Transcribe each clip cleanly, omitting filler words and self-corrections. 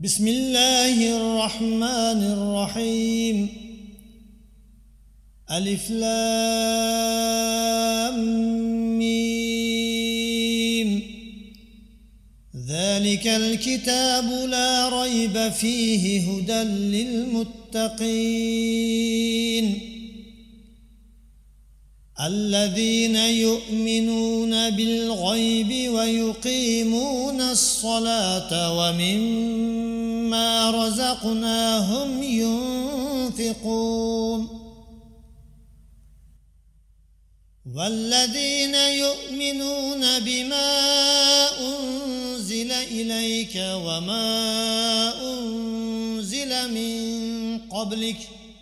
بسم الله الرحمن الرحيم ألف لام ميم ذلك الكتاب لا ريب فيه هدى للمتقين الذين يؤمنون بالغيب ويقيمون الصلاة ومما رزقناهم ينفقون والذين يؤمنون بما أنزل إليك وما أنزل من قبلك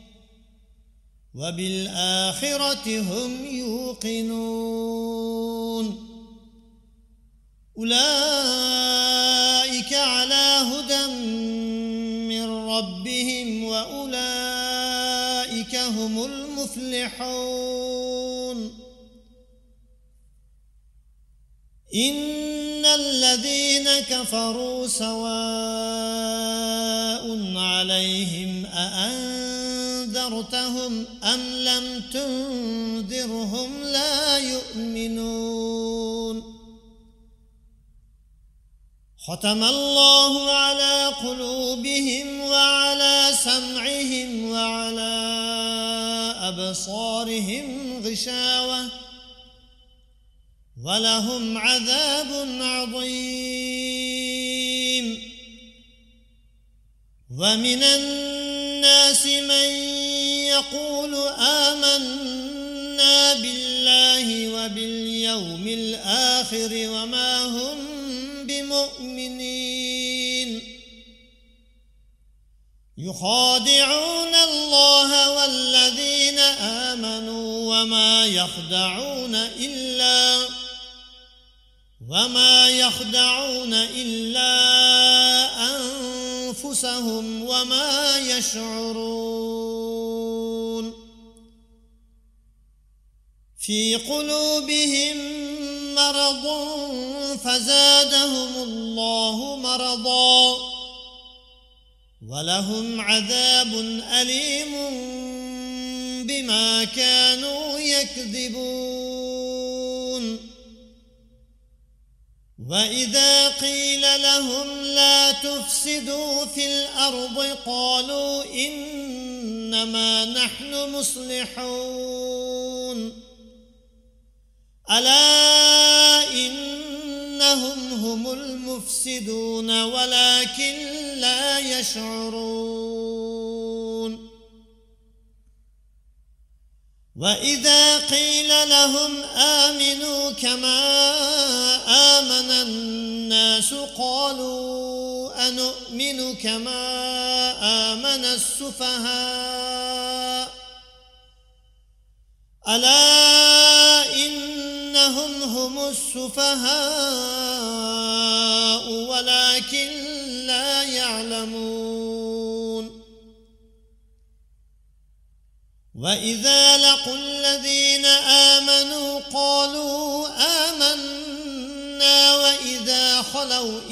وبالآخرة هم يوقنون أولئك على هدى من ربهم وأولئك هم المفلحون إن الذين كفروا سواء عليهم أأنذرتهم أم لم تنذرهم لا يؤمنون ختم الله على قلوبهم وعلى سمعهم وعلى أبصارهم غشاوة ولهم عذاب عظيم ومن الناس من يقول آمنا بالله وباليوم الآخر وما هم بمؤمنين يخادعون الله والذين آمنوا وما يخدعون إلا أنفسهم وما يشعرون في قلوبهم مرض فزادهم الله مرضا ولهم عذاب أليم بما كانوا يكذبون وإذا قيل لهم لا تفسدوا في الأرض قالوا إنما نحن مصلحون ألا إنهم هم المفسدون ولكن لا يشعرون وإذا قيل لهم آمنوا كما آمن الناس قالوا أنؤمن كما آمن السفهاء ألا إنهم هم السفهاء ولكن لا يعلمون وإذا لقوا الذين آمنوا قالوا آمنا وإذا خلوا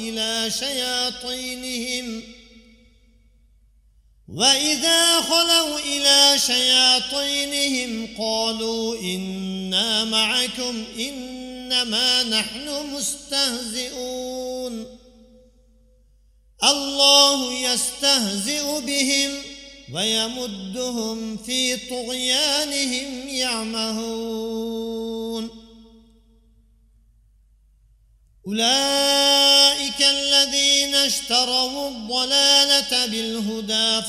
إلى شياطينهم قالوا إنا معكم إنما نحن مستهزئون الله يستهزئ بهم ويمدهم في طغيانهم يعمهون أولئك الذين اشتروا الضلالة بالهدى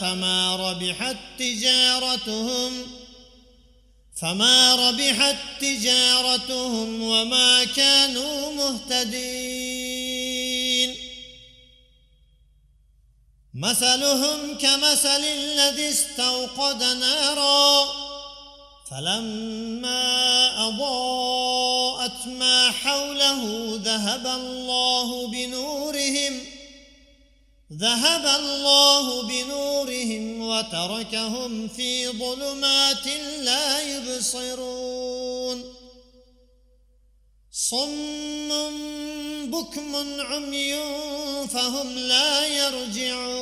فما ربحت تجارتهم وما كانوا مهتدين مثلهم كمثل الذي استوقد نارا فلما أضاءت ما حوله ذهب الله بنورهم وتركهم في ظلمات لا يبصرون صم بكم عمي فهم لا يرجعون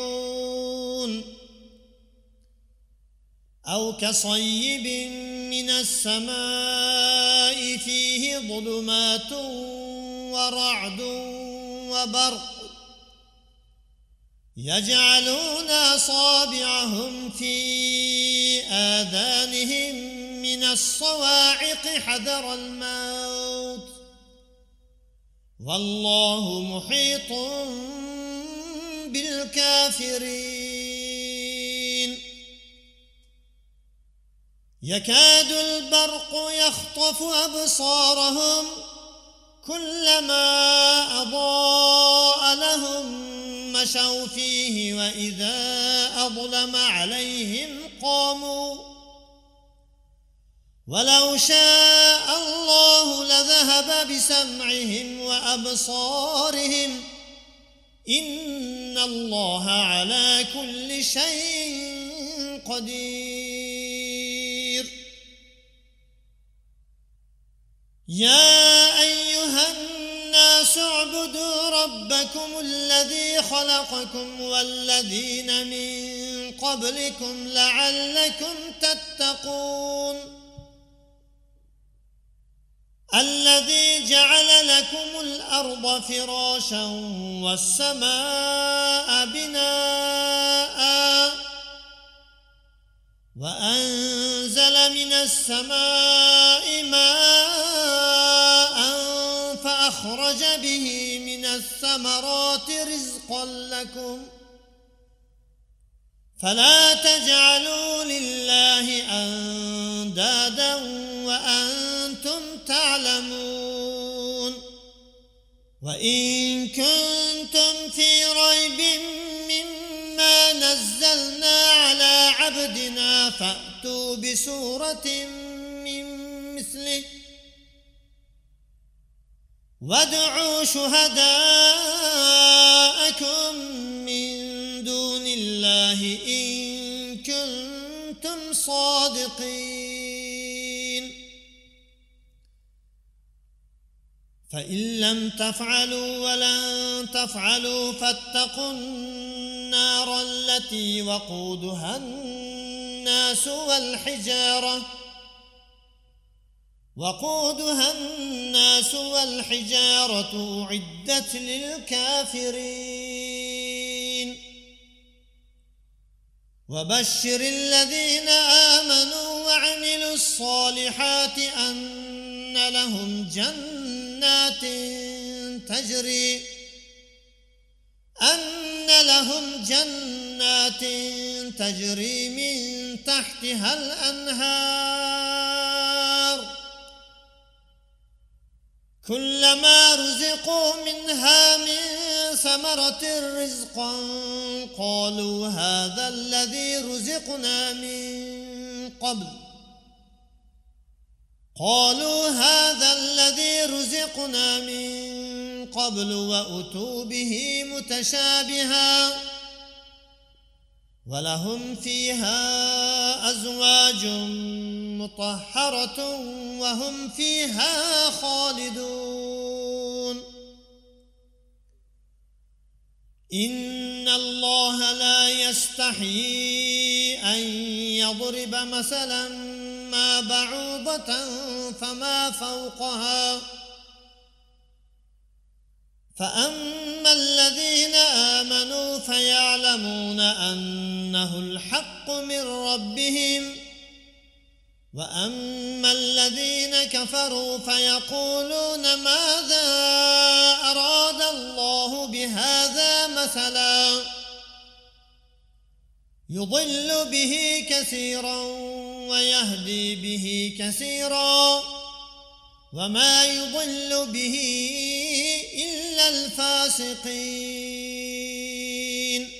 أو كصيب من السماء فيه ظلمات ورعد وبرق يجعلون أصابعهم في آذانهم من الصواعق حذر الموت والله محيط بالكافرين يكاد البرق يخطف أبصارهم كلما أضاء لهم مشوا فيه وإذا أظلم عليهم قاموا ولو شاء الله لذهب بسمعهم وأبصارهم إن الله على كل شيء قدير يا أيها الناس اعبدوا ربكم الذي خلقكم والذين من قبلكم لعلكم تتقون الذي جعل لكم الأرض فراشا والسماء بناء وأنزل من السماء ماء فأخرج به من الثمرات رزقا لكم فلا تجعلوا لله أندادا وأنتم تعلمون وإن كنتم في ريب مما نزلنا على عبدنا فأتوا بسورة من مثله وادعوا شهداءكم من دون الله إن كنتم صادقين فإن لم تفعلوا ولن تفعلوا فاتقوا النار التي وقودها الناس والحجارة أعدت للكافرين وبشر الذين آمنوا وعملوا الصالحات أن لهم جنات تجري من تحتها الأنهار كلما رزقوا منها من ثمرة رزقا قالوا هذا الذي رزقنا من قبل وأتوا به متشابها ولهم فيها أزواج مطهرة وهم فيها خالدون إن الله لا يستحيي أن يضرب مثلا ما بعوضة فما فوقها فأما الذين آمنوا فيعلمون أنه الحق من ربهم وأما الذين كفروا فيقولون ماذا أراد الله بهذا مثلا يضل به كثيرا ويهدي به كثيرا وما يضل به إلا الفاسقين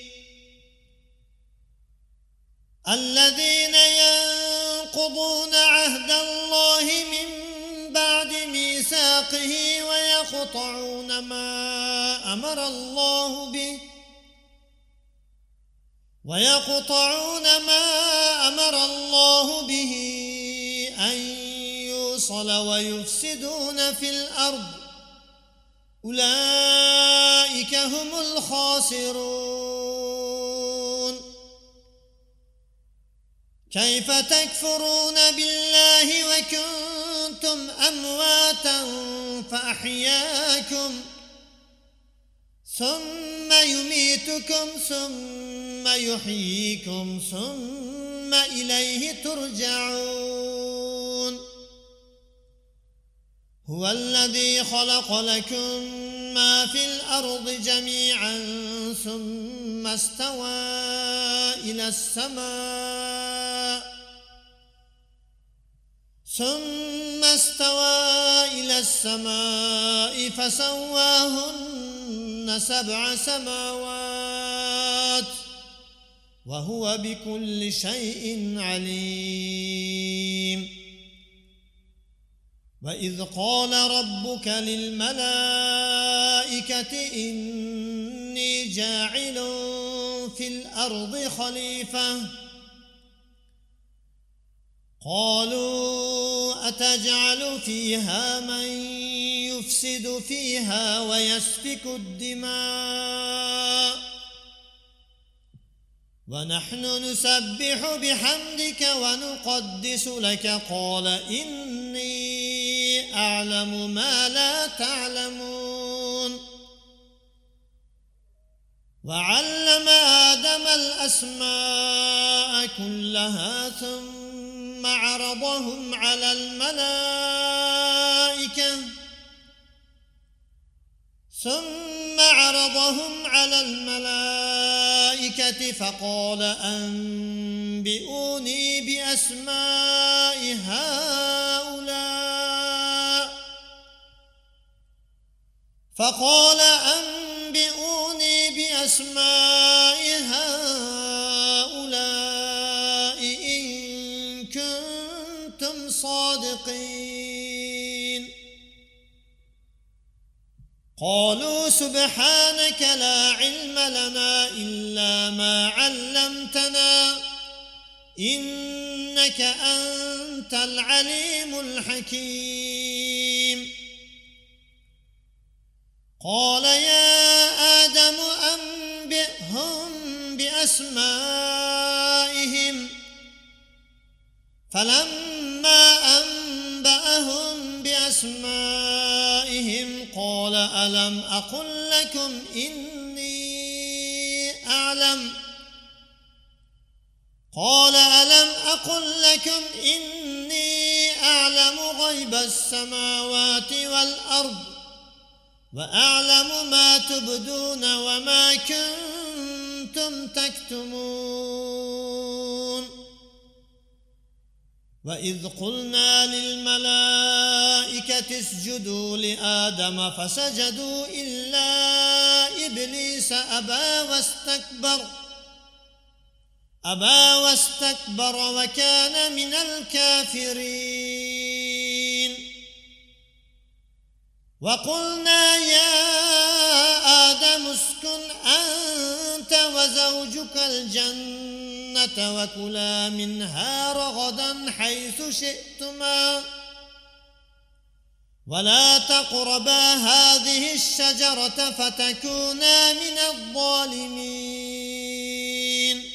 الذين ينقضون عهد الله من بعد ميثاقه ويقطعون ما أمر الله به أن يوصل ويفسدون في الأرض أولئك هم الخاسرون كيف تكفرون بالله وكنتم أمواتا فأحياكم ثم يميتكم ثم يحييكم ثم إليه ترجعون هو الذي خلق لكم ما في الأرض جميعا ثم استوى إلى السماء فسواهن 7 سماوات وهو بكل شيء عليم وإذ قال ربك للملائكة إني جاعل في الأرض خليفة قالوا أتجعل فيها من يفسد فيها ويسفك الدماء ونحن نسبح بحمدك ونقدس لك قال إني أعلم ما لا تعلمون وعلم آدم الأسماء كلها ثم عرضهم على الملائكة فقال أنبئوني بأسماء هؤلاء إن كنتم صادقين قالوا سبحانك لا علم لنا إلا ما علمتنا إنك أنت العليم الحكيم قال يا آدم أنبئهم بأسمائهم فلما أنبأهم بأسمائهم قال ألم أقل لكم إني أعلم غيب السماوات والأرض وأعلم ما تبدون وما كنتم تكتمون وإذ قلنا للملائكة اسجدوا لآدم فسجدوا إلا إبليس أبى واستكبر وكان من الكافرين وقلنا يا آدم اسكن أنت وزوجك الجنة وكلا منها رغدا حيث شئتما ولا تقربا هذه الشجرة فتكونا من الظالمين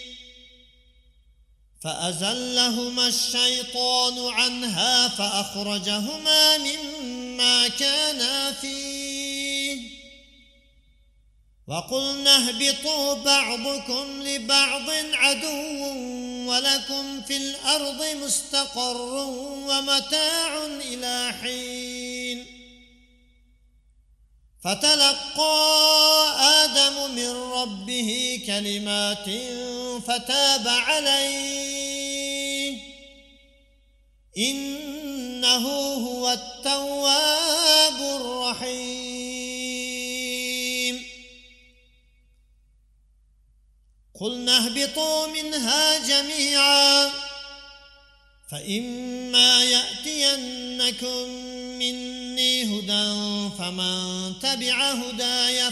فأزلهما الشيطان عنها فأخرجهما مما كانا فيه وقلنا اهبطوا بعضكم لبعض عدو ولكم في الأرض مستقر ومتاع إلى حين فتلقى آدم من ربه كلمات فتاب عليه إنه هو التواب الرحيم قلنا اهبطوا منها جميعا فإما يأتينكم مني هدى فمن تبع هداي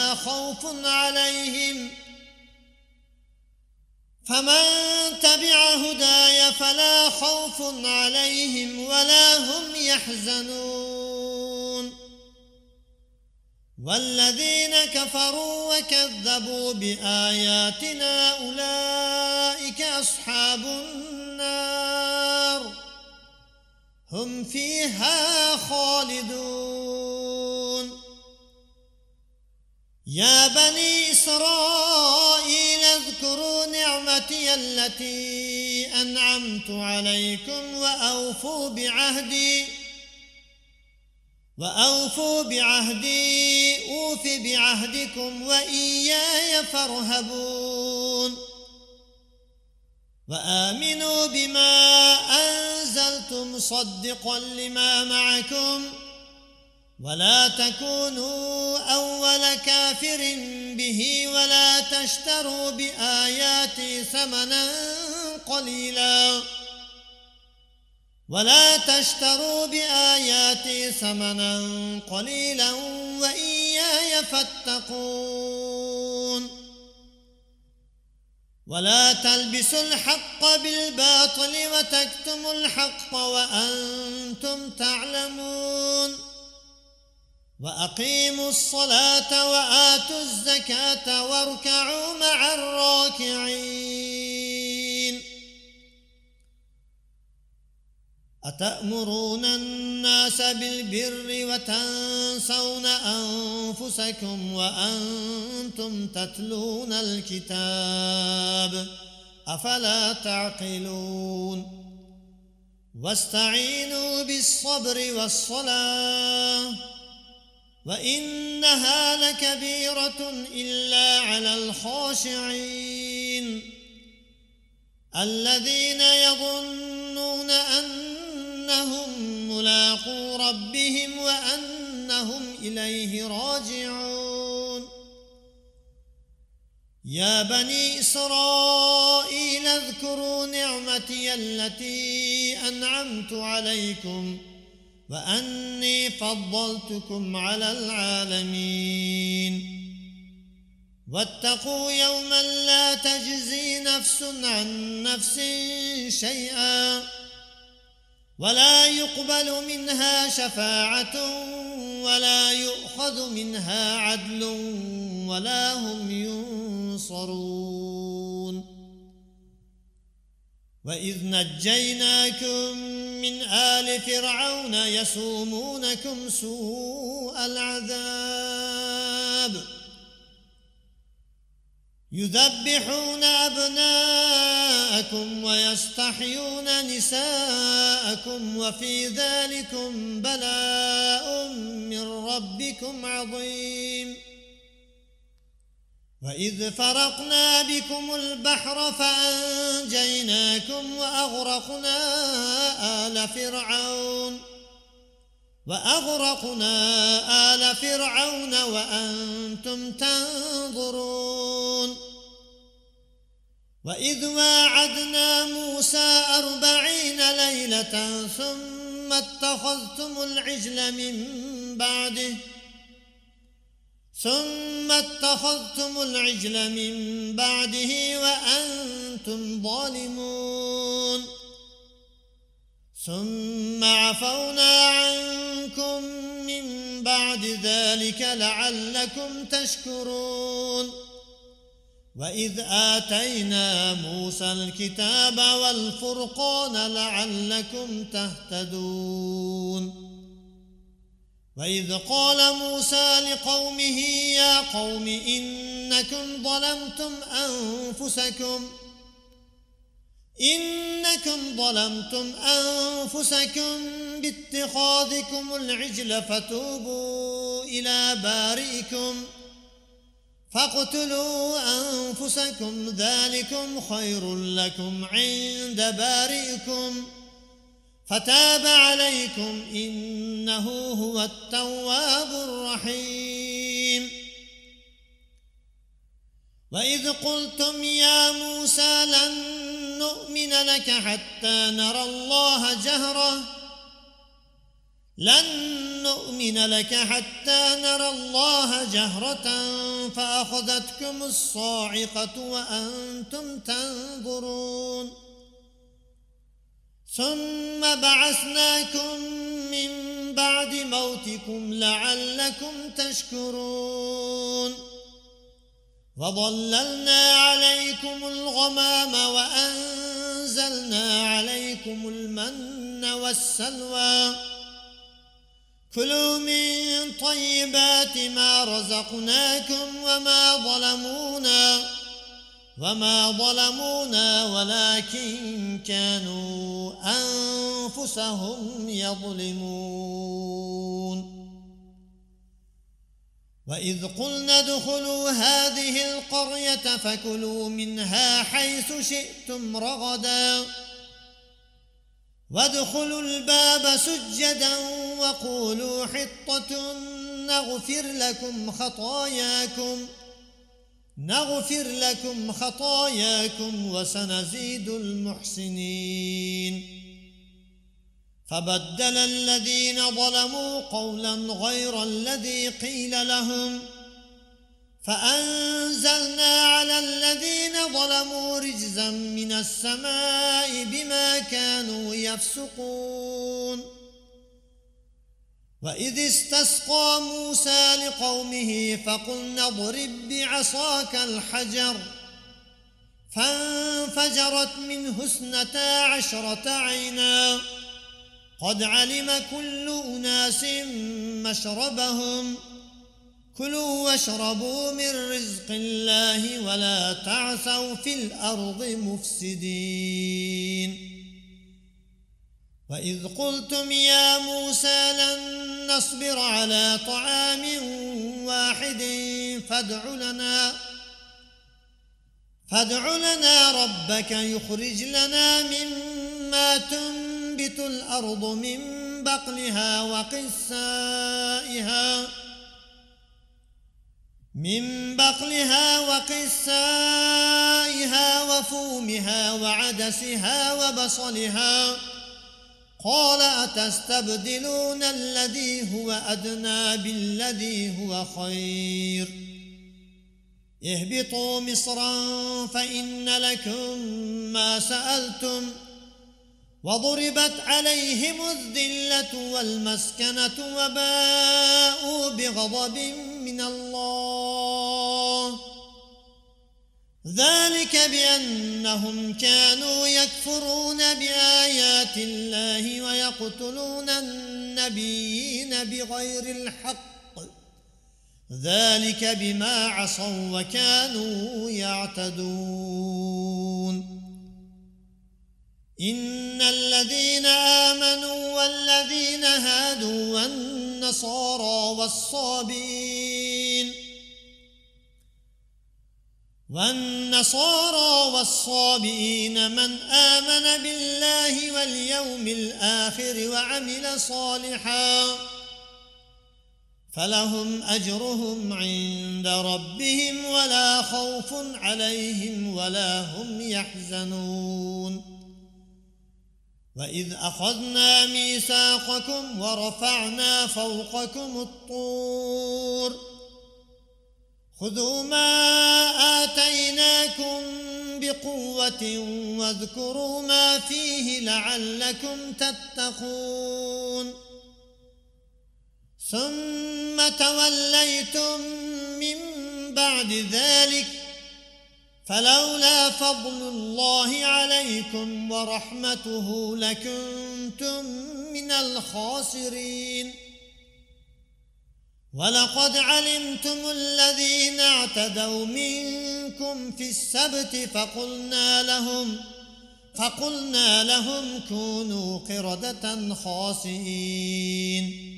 فلا خوف عليهم ولا هم يحزنون والذين كفروا وكذبوا بآياتنا أولئك أصحاب النار هم فيها خالدون. يا بني إسرائيل اذكروا نعمتي التي أنعمت عليكم وأوفوا بعهدي أوف بعهدكم وإياي فارهبون. وآمنوا بما أنزلت مصدقا لما معكم ولا تكونوا أول كافر به ولا تشتروا بآياتي ثمنا قليلا وإياي فاتقون. ولا تلبسوا الحق بالباطل وتكتموا الحق وأنتم تعلمون. وأقيموا الصلاة وآتوا الزكاة واركعوا مع الراكعين. أتأمرون الناس بالبر وتنسون أنفسكم وأنتم تتلون الكتاب أفلا تعقلون. واستعينوا بالصبر والصلاة وإنها لكبيرة إلا على الخاشعين الذين يظنون أنهم ملاقو ربهم وأنهم إليه راجعون. يا بني إسرائيل اذكروا نعمتي التي أنعمت عليكم وأني فضلتكم على العالمين. واتقوا يوما لا تجزي نفس عن نفس شيئا ولا يقبل منها شفاعة ولا يؤخذ منها عدل ولا هم ينصرون. وإذ نجيناكم من آل فرعون يسومونكم سوء العذاب يذبحون أبناءكم ويستحيون نساءكم وفي ذلكم بلاء من ربكم عظيم. وإذ فرقنا بكم البحر فأنجيناكم وأغرقنا آل فرعون وأنتم تنظرون. وإذ واعدنا موسى 40 ليلة ثم اتخذتم العجل من بعده وأنتم ظالمون. ثم عفونا عنكم من بعد ذلك لعلكم تشكرون. وإذ آتينا موسى الكتاب والفرقان لعلكم تهتدون. وإذ قال موسى لقومه يا قوم إنكم ظلمتم أنفسكم باتخاذكم العجل فتوبوا إلى بارئكم فاقتلوا أنفسكم ذلكم خير لكم عند بارئكم فتاب عليكم إنه هو التواب الرحيم. وإذ قلتم يا موسى لن نؤمن لك حتى نرى الله جهرة فأخذتكم الصاعقة وأنتم تنظرون. ثم بعثناكم من بعد موتكم لعلكم تشكرون. وظللنا عليكم الغمام وأنزلنا عليكم المن والسلوى كلوا من طيبات ما رزقناكم وما ظلمونا ولكن كانوا أنفسهم يظلمون وإذ قلنا ادخلوا هذه القرية فكلوا منها حيث شئتم رغدا وادخلوا الباب سجدا وقولوا حطة نغفر لكم خطاياكم وسنزيد المحسنين فبدل الذين ظلموا قولا غير الذي قيل لهم فأنزلنا على الذين ظلموا رجزا من السماء بما كانوا يفسقون وإذ استسقى موسى لقومه فقلنا اضرب بعصاك الحجر فانفجرت منه 12 عينا قد علم كل أناس مشربهم كلوا واشربوا من رزق الله ولا تعثوا في الأرض مفسدين وإذ قلتم يا موسى لن نصبر على طعام واحد فادع لنا ربك يخرج لنا مما تنبت الأرض من بقلها وقثائها وفومها وعدسها وبصلها قال أتستبدلون الذي هو أدنى بالذي هو خير اهبطوا مصرا فإن لكم ما سألتم وضربت عليهم الذلة والمسكنة وباءوا بغضب من الله ذلك بأنهم كانوا يكفرون بآيات الله ويقتلون النبيين بغير الحق ذلك بما عصوا وكانوا يعتدون إن الذين آمنوا والذين هادوا والنصارى والصابئين من آمن بالله واليوم الآخر وعمل صالحا فلهم أجرهم عند ربهم ولا خوف عليهم ولا هم يحزنون وإذ أخذنا ميثاقكم ورفعنا فوقكم الطور خذوا ما آتيناكم بقوة واذكروا ما فيه لعلكم تتقون ثم توليتم من بعد ذلك فلولا فضل الله عليكم ورحمته لكنتم من الخاسرين ولقد علمتم الذين اعتدوا منكم في السبت فقلنا لهم كونوا قردة خاسئين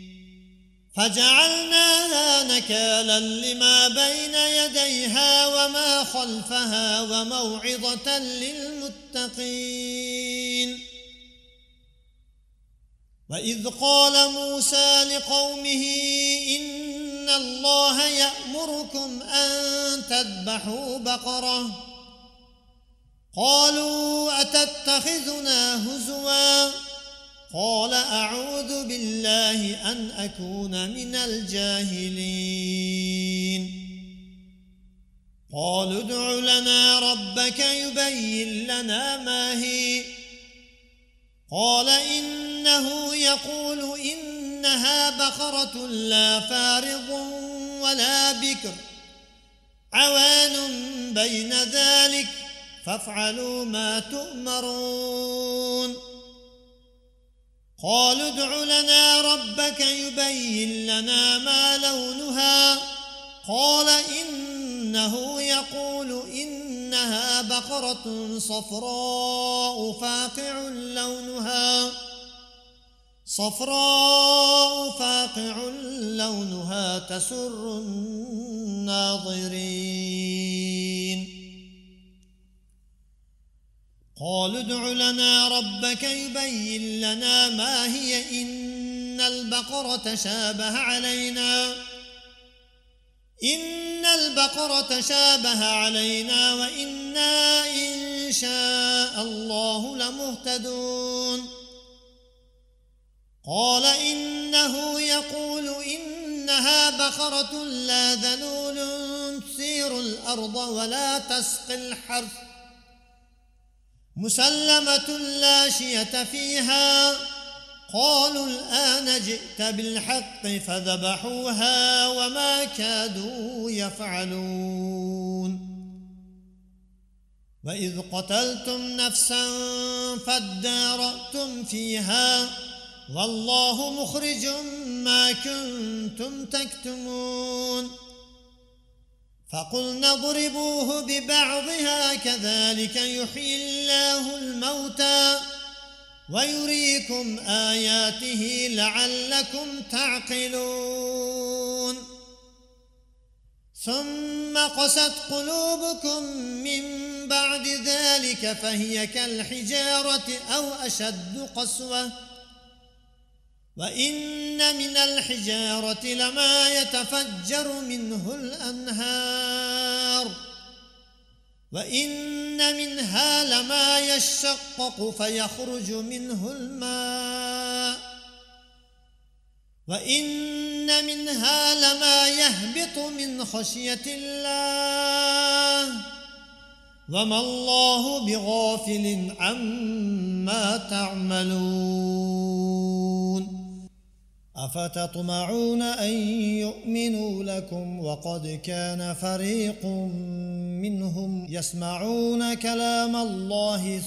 فجعلناها نكالا لما بين يديها وما خلفها وموعظة للمتقين وإذ قال موسى لقومه إن الله يأمركم أن تذبحوا بقرة قالوا أتتخذنا هزوا قال أعوذ بالله أن أكون من الجاهلين قالوا ادع لنا ربك يبين لنا ما هي قال إنه يقول إنها بقرة لا فارض ولا بكر عوان بين ذلك فافعلوا ما تؤمرون قالوا ادع لنا ربك يبين لنا ما لونها قال إنه يقول إنها بقرة صفراء فاقع لونها تسر الناظرين قالوا ادع لنا ربك يبين لنا ما هي إن البقرة شابه علينا وإنا إن شاء الله لمهتدون قال إنه يقول إنها بقرة لا ذلول تثير الأرض ولا تسقي الحرث مسلمة لا شية فيها قالوا الآن جئت بالحق فذبحوها وما كادوا يفعلون وإذ قتلتم نفسا فادارأتم فيها والله مخرج ما كنتم تكتمون فقلنا اضربوه ببعضها كذلك يحيي الله الموتى ويريكم آياته لعلكم تعقلون ثم قست قلوبكم من بعد ذلك فهي كالحجارة أو أشد قسوة وإن من الحجارة لما يتفجر منه الأنهار وإن منها لما يشقق فيخرج منه الماء وإن منها لما يهبط من خشية الله وما الله بغافل عما تعملون أفتطمعون أن يؤمنوا لكم وقد كان فريق منهم يسمعون كلام الله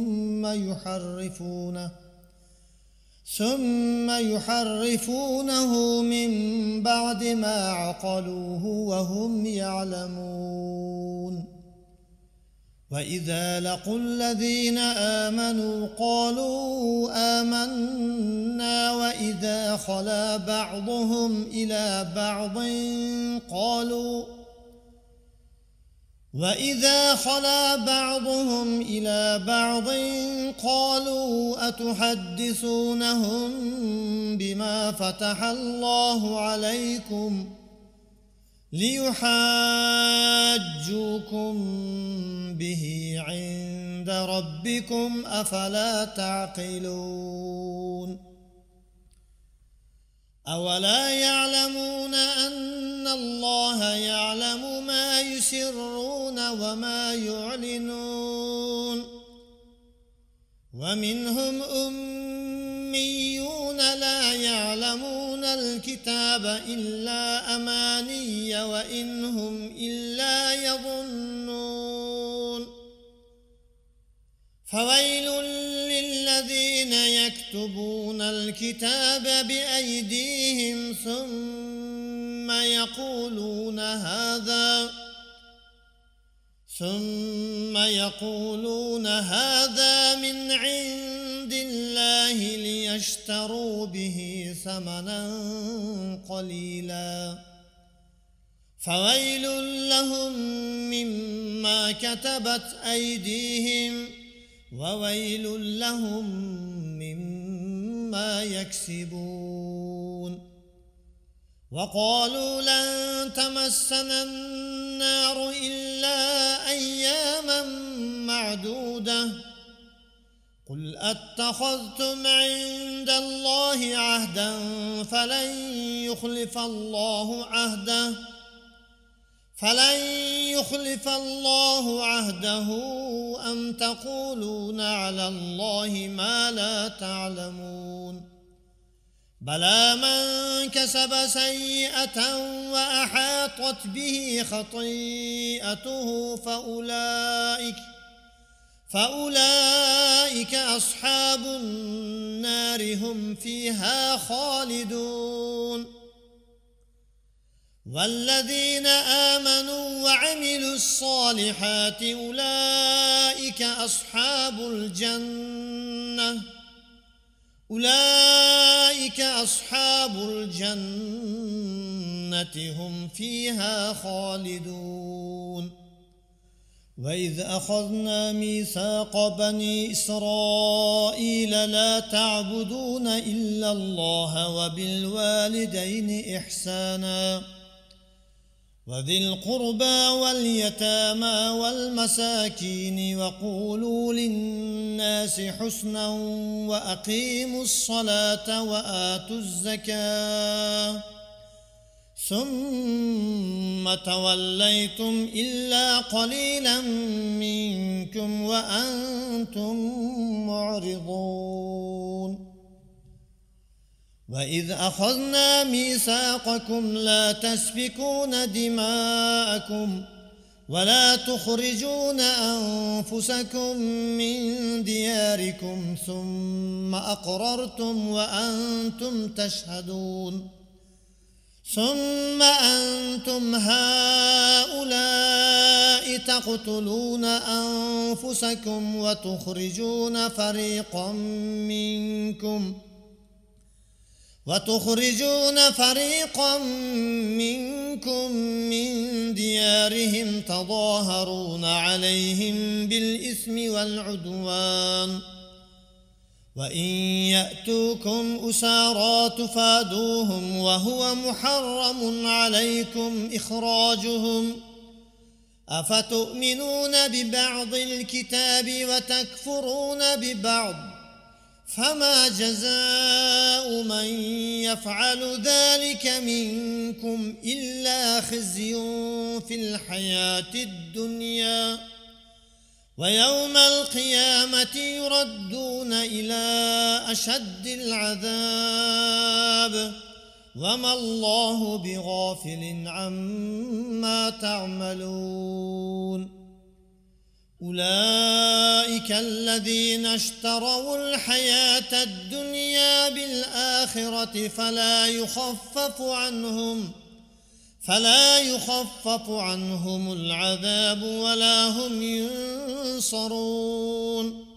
ثم يحرفونه من بعد ما عقلوه وهم يعلمون وإذا لقوا الذين آمنوا قالوا آمنا وإذا خلا بعضهم إلى بعض قالوا أتحدثونهم بما فتح الله عليكم ليحاجوكم به عند ربكم أفلا تعقلون أولا يعلمون أن الله يعلم ما يسرون وما يعلنون ومنهم أميون لا يعلمون الكتاب إلا أماني وإن هم إلا يظنون فويل للذين يكتبون الكتاب بأيديهم ثم يقولون هذا من عند الله ليشتروا به ثمنا قليلا فويل لهم مما كتبت أيديهم وويل لهم مما يكسبون وقالوا لن تمسنا النار إلا أياما معدودة قل أتخذتم عند الله عهدا فلن يخلف الله عهده أم تقولون على الله ما لا تعلمون بلى من كسب سيئة وأحاطت به خطيئته فأولئك أولئك أصحاب النار هم فيها خالدون والذين آمنوا وعملوا الصالحات أولئك أصحاب الجنة هم فيها خالدون وإذ أخذنا ميثاق بني إسرائيل لا تعبدون إلا الله وبالوالدين إحسانا وذي القربى واليتامى والمساكين وقولوا للناس حسنا وأقيموا الصلاة وآتوا الزكاة ثم توليتم إلا قليلا منكم وأنتم معرضون وإذ أخذنا ميثاقكم لا تسفكون دماءكم ولا تخرجون أنفسكم من دياركم ثم أقررتم وأنتم تشهدون ثم أنتم هؤلاء تقتلون أنفسكم وتخرجون فريقا منكم من ديارهم تظاهرون عليهم بالإثم والعدوان وإن يأتوكم أسارى تفادوهم وهو محرم عليكم إخراجهم أفتؤمنون ببعض الكتاب وتكفرون ببعض فما جزاء من يفعل ذلك منكم إلا خزي في الحياة الدنيا ويوم القيامة يردون إلى أشد العذاب وما الله بغافل عما تعملون أولئك الذين اشتروا الحياة الدنيا بالآخرة فلا يخفف عنهم العذاب ولا هم ينصرون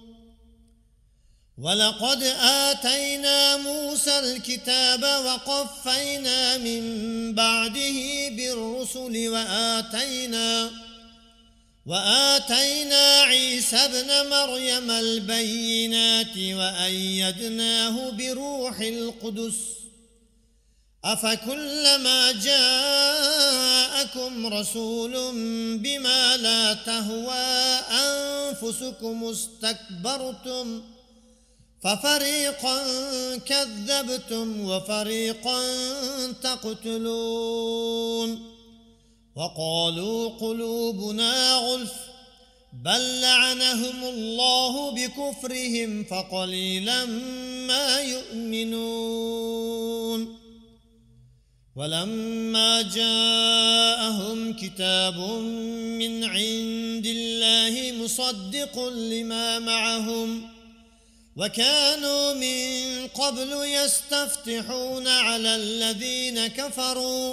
ولقد آتينا موسى الكتاب وقفينا من بعده بالرسل وآتينا عيسى ابن مريم البينات وأيدناه بروح القدس أفكلما جاءكم رسول بما لا تهوى أنفسكم استكبرتم ففريقا كذبتم وفريقا تقتلون وقالوا قلوبنا غلف بل لعنهم الله بكفرهم فقليلا ما يؤمنون ولما جاءهم كتاب من عند الله مصدق لما معهم وكانوا من قبل يستفتحون على الذين كفروا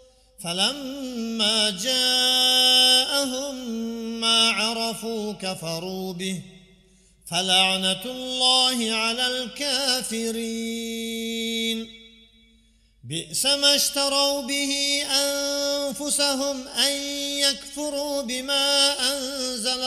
فلما جاءهم ما عرفوا كفروا به فلعنة الله على الكافرين بئس ما اشتروا به أنفسهم أن يكفروا بما أنزل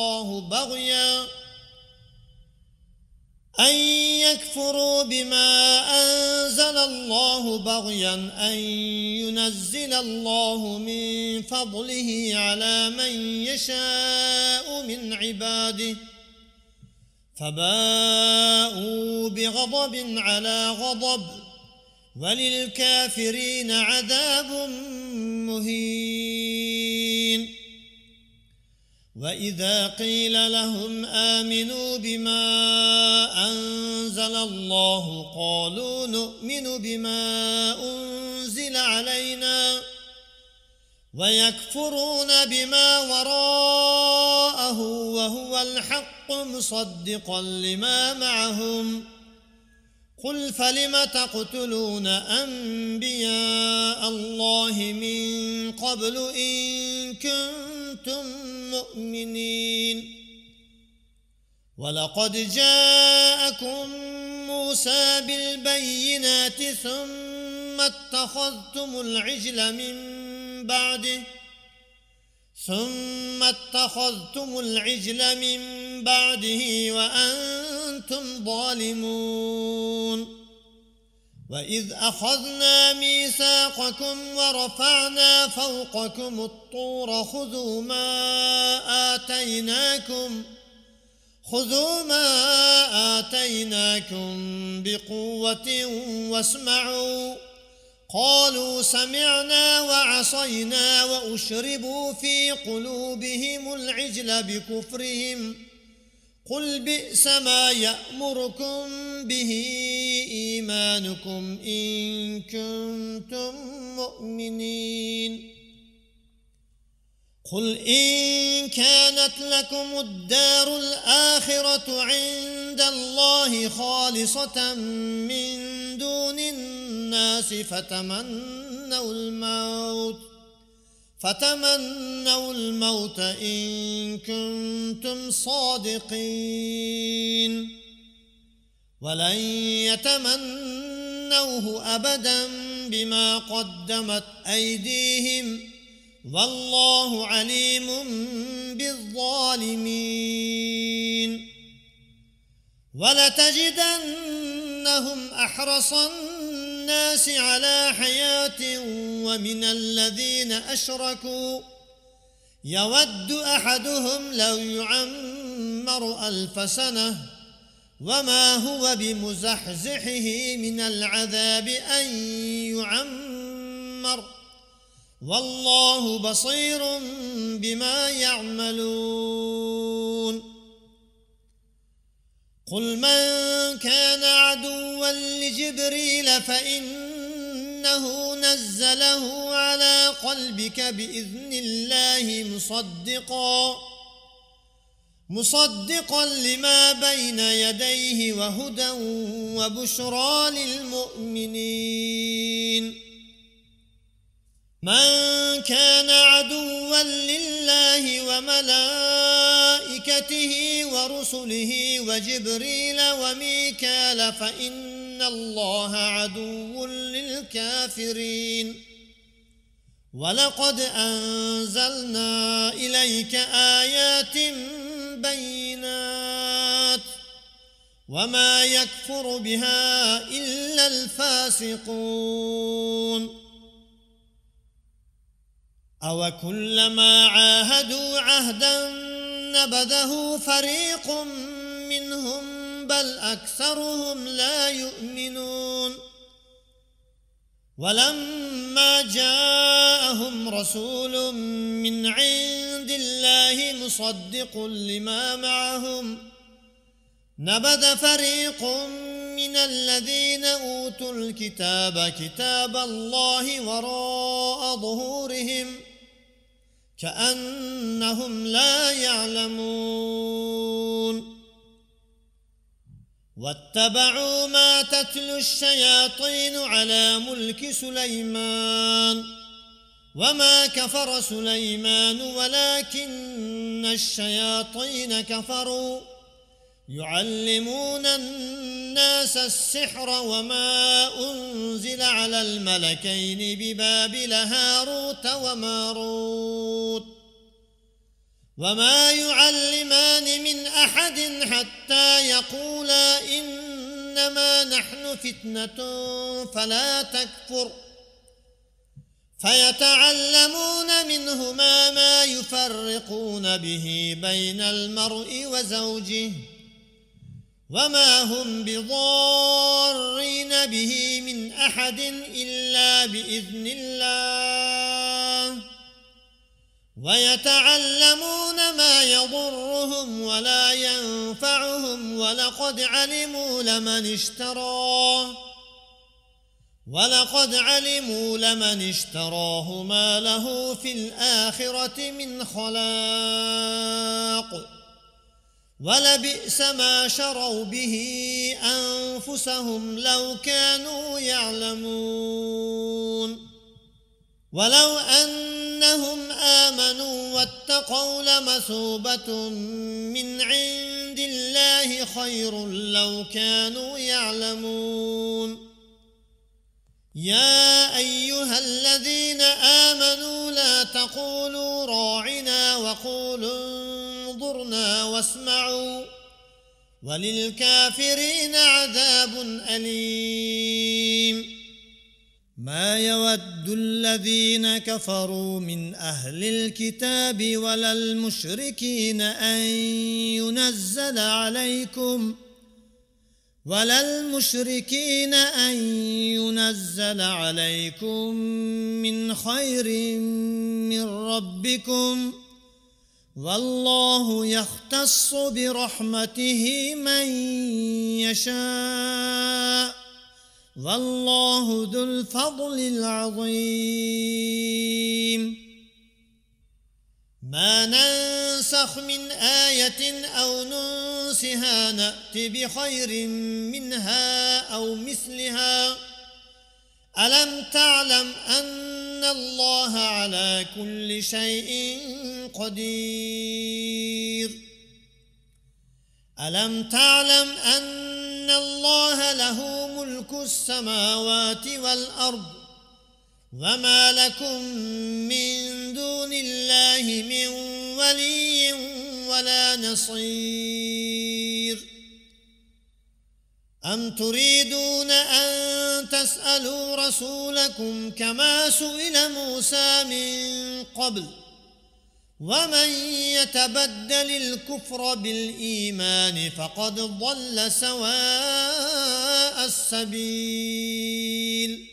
الله بغيا أن ينزل الله من فضله على من يشاء من عباده فباءوا بغضب على غضب وللكافرين عذاب مهين وإذا قيل لهم آمنوا بما أنزل الله قالوا نؤمن بما أنزل علينا ويكفرون بما وراءه وهو الحق مصدقا لما معهم قل فلم تقتلون أنبياء الله من قبل إن كنتم مؤمنين ولقد جاءكم موسى بالبينات ثم اتخذتم العجل من بعده وأنتم ظالمون وإذ أخذنا ميثاقكم ورفعنا فوقكم الطور خذوا ما آتيناكم بقوة واسمعوا قالوا سمعنا وعصينا وأشربوا في قلوبهم العجل بكفرهم قل بئس ما يأمركم به إيمانكم إن كنتم مؤمنين قل إن كانت لكم الدار الآخرة عند الله خالصة من دون الناس فتمنوا الموت إن كنتم صادقين ولن يتمنوه أبدا بما قدمت أيديهم والله عليم بالظالمين ولتجدنهم أحرص الناس على حياة ومن الذين أشركوا يود أحدهم لو يعمر 1000 سنة وما هو بمزحزحه من العذاب أن يعمر والله بصير بما يعملون قل من كان عدوا لجبريل فإنه نزله على قلبك بإذن الله مصدقا لما بين يديه وهدى وبشرى للمؤمنين من كان عدوا لله وملائكته ورسله وجبريل وميكال فإن الله عدو للكافرين ولقد أنزلنا إليك آيات بينات وما يكفر بها إلا الفاسقون أوكلما عاهدوا عهدا نبذه فريق منهم بل أكثرهم لا يؤمنون ولما جاءهم رسول من عند الله مصدق لما معهم نبذ فريق من الذين أوتوا الكتاب كتاب الله وراء ظهورهم كأنهم لا يعلمون واتبعوا ما تتلو الشياطين على ملك سليمان وما كفر سليمان ولكن الشياطين كفروا يعلمون الناس السحر وما أنزل على الملكين ببابل هاروت وماروت وما يعلمان من أحد حتى يقولا إنما نحن فتنة فلا تكفر فيتعلمون منهما ما يفرقون به بين المرء وزوجه وما هم بضارين به من أحد إلا بإذن الله ويتعلمون ما يضرهم ولا ينفعهم ولقد علموا لمن اشتراه ما له في الآخرة من خلاق ولبئس ما شروا به أنفسهم لو كانوا يعلمون ولو أنهم آمنوا واتقوا لمثوبة من عند الله خير لو كانوا يعلمون يا أيها الذين آمنوا لا تقولوا راعنا وقولوا انظرنا واسمعوا وللكافرين عذاب أليم ما يود الذين كفروا من أهل الكتاب ولا المشركين أن ينزل عليكم من خير من ربكم والله يختص برحمته من يشاء والله ذو الفضل العظيم ما ننسخ من آية أو ننسها نأت بخير منها أو مثلها ألم تعلم أن الله على كل شيء قدير ألم تعلم أن الله له ملك السماوات والأرض وما لكم من دون الله من ولي ولا نصير أم تريدون أن تسألوا رسولكم كما سئل موسى من قبل ومن يتبدل الكفر بالإيمان فقد ضل سواء السبيل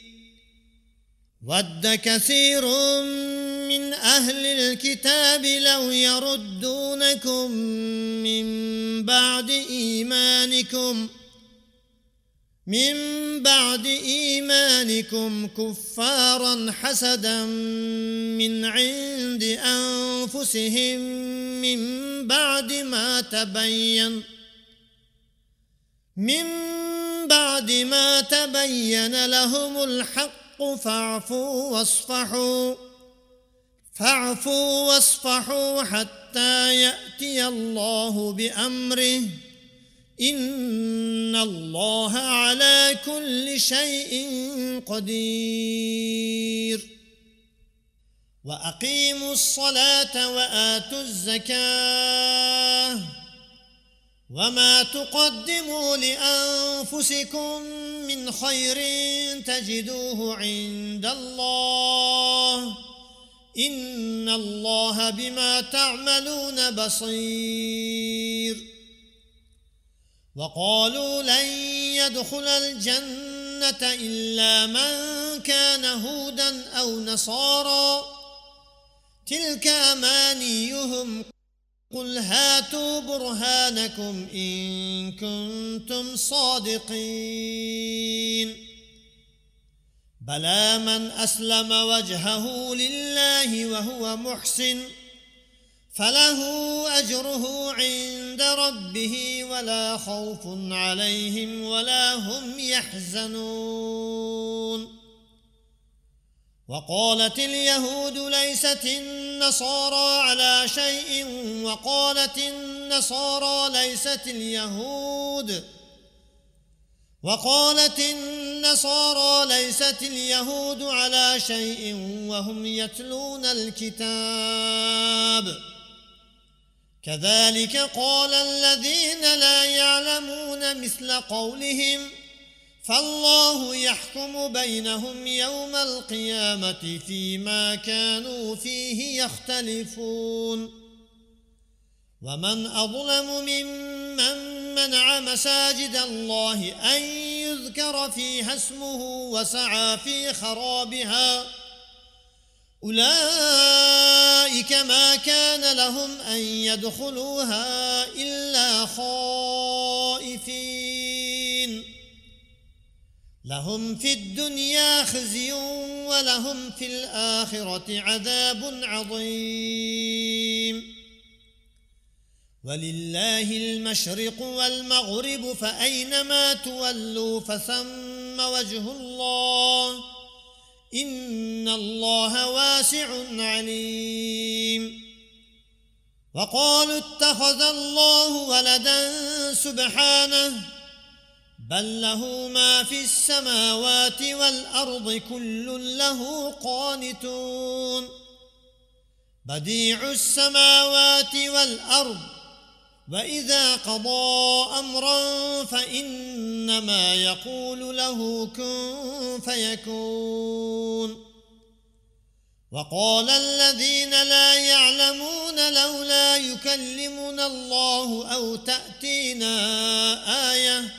ود كثير من أهل الكتاب لو يردونكم من بعد إيمانكم كفارا حسدا من عند أنفسهم من بعد ما تبين لهم الحق فاعفوا واصفحوا حتى يأتي الله بأمره إن الله على كل شيء قدير وأقيموا الصلاة وآتوا الزكاة وما تقدموا لأنفسكم من خير تجدوه عند الله إن الله بما تعملون بصير وقالوا لن يدخل الجنة إلا من كان هودا أو نصارى تلك أمانيهم قل هاتوا برهانكم إن كنتم صادقين بلى من أسلم وجهه لله وهو محسن فله أجره عند ربه ولا خوف عليهم ولا هم يحزنون وقالت اليهود ليست النصارى على شيء وقالت النصارى ليست اليهود على شيء وهم يتلون الكتاب كذلك قال الذين لا يعلمون مثل قولهم فالله يحكم بينهم يوم القيامة فيما كانوا فيه يختلفون ومن أظلم ممن منع مساجد الله أن يذكر فيها اسمه وسعى في خرابها أولئك ما كان لهم أن يدخلوها إلا خائفين لهم في الدنيا خزي ولهم في الآخرة عذاب عظيم ولله المشرق والمغرب فأينما تولوا فثم وجه الله إن الله واسع عليم. وقالوا اتخذ الله ولدا سبحانه بل له ما في السماوات والأرض كل له قانتون بديع السماوات والأرض وإذا قضى أمرا فإنما يقول له كن فيكون. وقال الذين لا يعلمون لولا يكلمنا الله أو تأتينا آية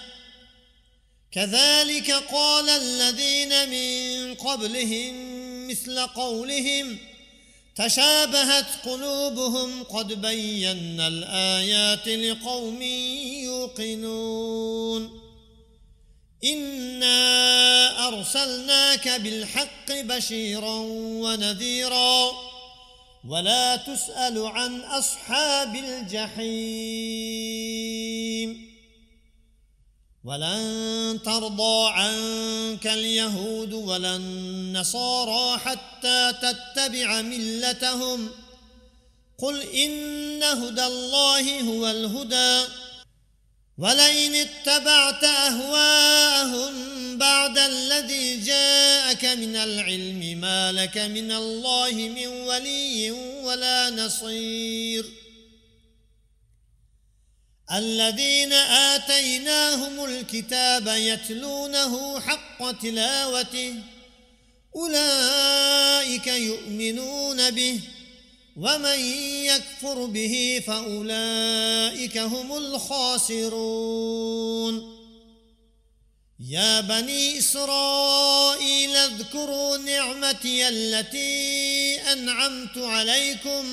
كذلك قال الذين من قبلهم مثل قولهم تشابهت قلوبهم قد بينا الآيات لقوم يوقنون. إنا أرسلناك بالحق بشيرا ونذيرا ولا تسأل عن أصحاب الجحيم. ولن ترضى عنك اليهود ولا النصارى حتى تتبع ملتهم قل إن هدى الله هو الهدى ولئن اتبعت أهواءهم بعد الذي جاءك من العلم ما لك من الله من ولي ولا نصير. الذين آتيناهم الكتاب يتلونه حق تلاوته أولئك يؤمنون به ومن يكفر به فأولئك هم الخاسرون. يا بني إسرائيل اذكروا نعمتي التي أنعمت عليكم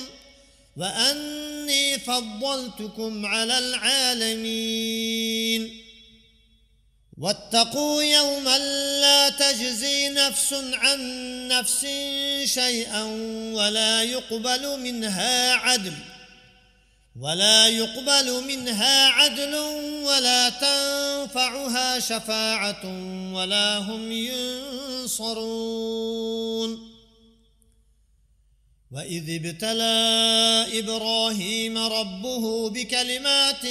وأني فضلتكم على العالمين. واتقوا يوما لا تجزي نفس عن نفس شيئا ولا يقبل منها عدل ولا تنفعها شفاعة ولا هم ينصرون. وإذ ابتلى إبراهيم ربه بكلمات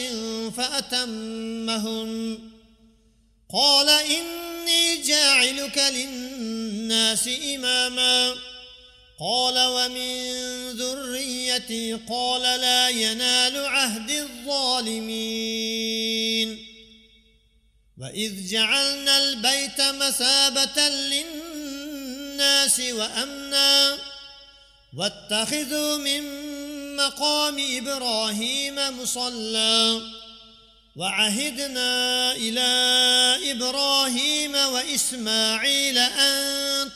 فأتمهن قال إني جاعلك للناس إماما قال ومن ذريتي قال لا ينال عهد الظالمين. وإذ جعلنا البيت مثابة للناس وأمنا واتخذوا من مقام إبراهيم مصلى وعهدنا إلى إبراهيم وإسماعيل أن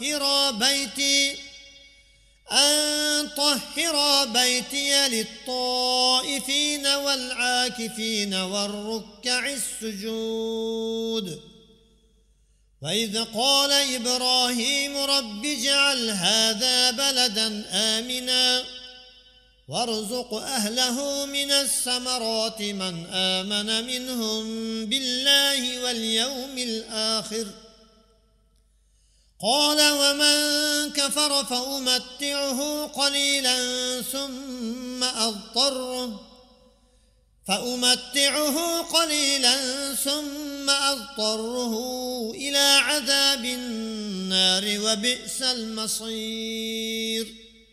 طهر بيتي للطائفين والعاكفين والركع السجود. وإذ قال إبراهيم رب اجعل هذا بلدا آمنا وارزق أهله من الثمرات من آمن منهم بالله واليوم الآخر قال ومن كفر فأمتعه قليلا ثم أضطره إلى عذاب النار وبئس المصير.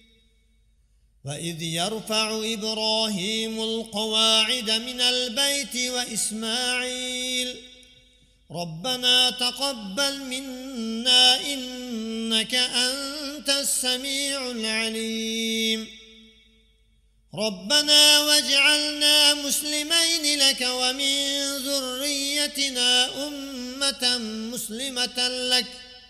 وإذ يرفع إبراهيم القواعد من البيت وإسماعيل ربنا تقبل منا إنك أنت السميع العليم ربنا واجعلنا مسلمين لك ومن ذريتنا أمة مسلمة لك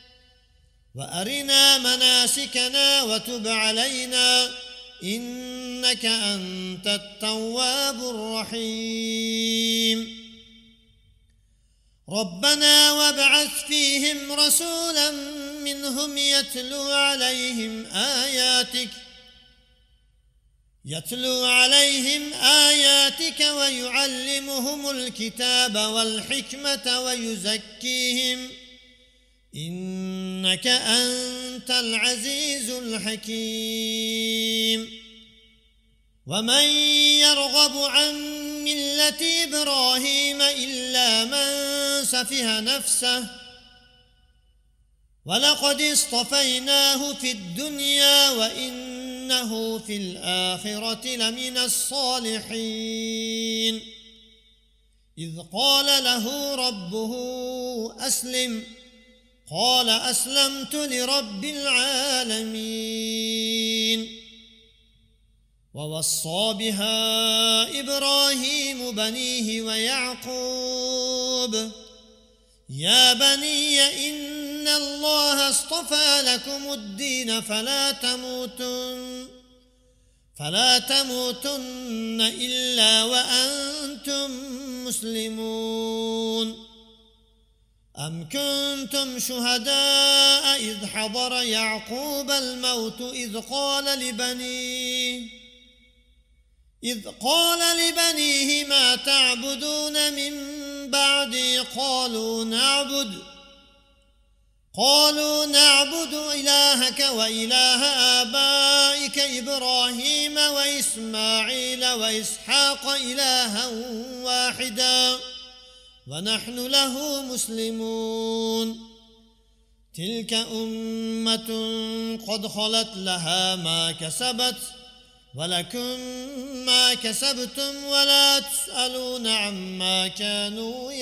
وأرنا مناسكنا وتب علينا إنك أنت التواب الرحيم. ربنا وابعث فيهم رسولا منهم يتلو عليهم آياتك يتلو عليهم آياتك ويعلمهم الكتاب والحكمة ويزكيهم إنك أنت العزيز الحكيم ومن يرغب عن ملة إبراهيم إلا من سفه نفسه ولقد اصطفيناه في الدنيا وإنه في الآخرة لمن الصالحين إذ قال له ربه أسلم قال أسلمت لرب العالمين ووصى بها إبراهيم بنيه ويعقوب يا بني إن الله اصطفى لكم الدين فلا تموتن إلا وأنتم مسلمون أم كنتم شهداء إذ حضر يعقوب الموت إذ قال لبنيه ما تعبدون من بعدي قالوا نعبد إلهك وإله آبائك إبراهيم وإسماعيل وإسحاق إلها واحدا ونحن له مسلمون تلك أمة قد خلت لها ما كسبت ولكم ما كسبتم ولا تسألون عما كانوا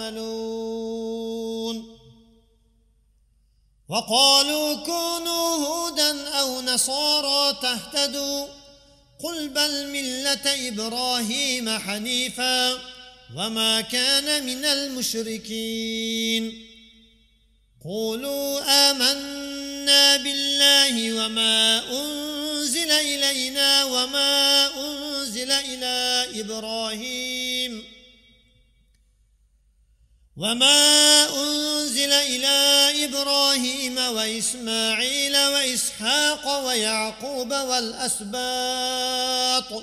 يعملون وقالوا كونوا هودا أو نصارى تهتدوا قل بل ملة إبراهيم حنيفا وما كان من المشركين قولوا آمنا بالله وما أنزل إلينا وما أنزل إلى إبراهيم وإسماعيل وإسحاق ويعقوب والأسباط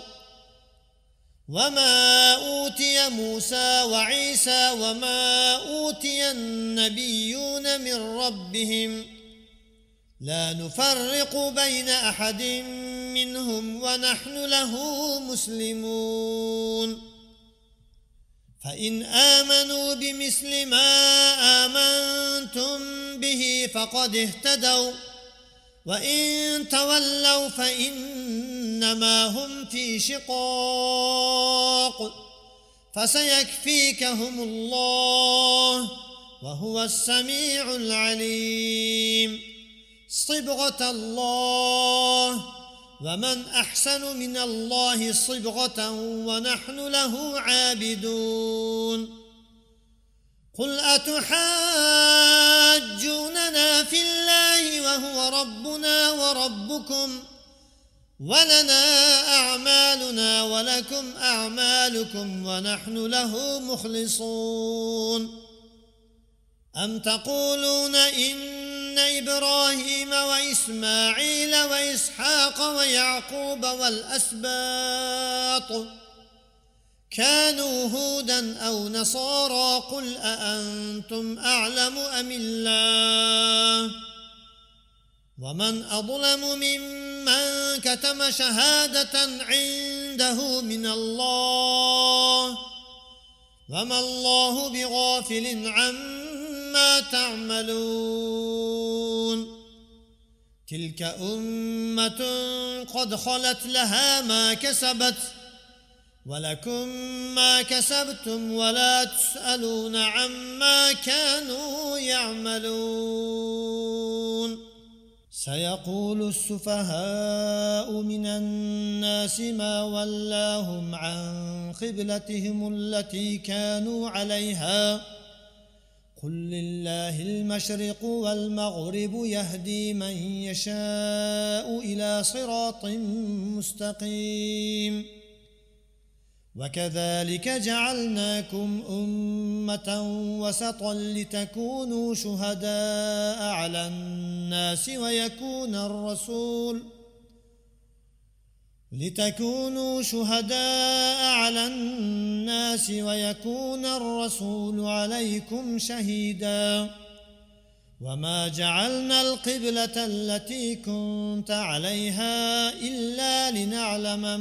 وما أوتي موسى وعيسى وما أوتي النبيون من ربهم لا نفرق بين أحد منهم ونحن له مسلمون فإن آمنوا بمثل ما آمنتم به فقد اهتدوا وإن تولوا فإنما هم في شقاق فسيكفيكهم الله وهو السميع العليم صبغة الله ومن أحسن من الله صبغة ونحن له عابدون قل أتحاجوننا في الله وهو ربنا وربكم ولنا أعمالنا ولكم أعمالكم ونحن له مخلصون أم تقولون إن إبراهيم وإسماعيل وإسحاق ويعقوب والأسباط كانوا هودا أو نصارى قل أأنتم أعلم أم الله ومن أظلم ممن كتم شهادة عنده من الله وما الله بغافل عما تعملون تلك أمة قد خلت لها ما كسبت ولكم ما كسبتم ولا تسألون عما كانوا يعملون سيقول السفهاء من الناس ما ولاهم عن قبلتهم التي كانوا عليها قل لله المشرق والمغرب يهدي من يشاء إلى صراط مستقيم وكذلك جعلناكم أمة وسطا لتكونوا شهداء لتكونوا شهداء على الناس ويكون الرسول عليكم شهيدا وما جعلنا القبلة التي كنت عليها إلا لنعلم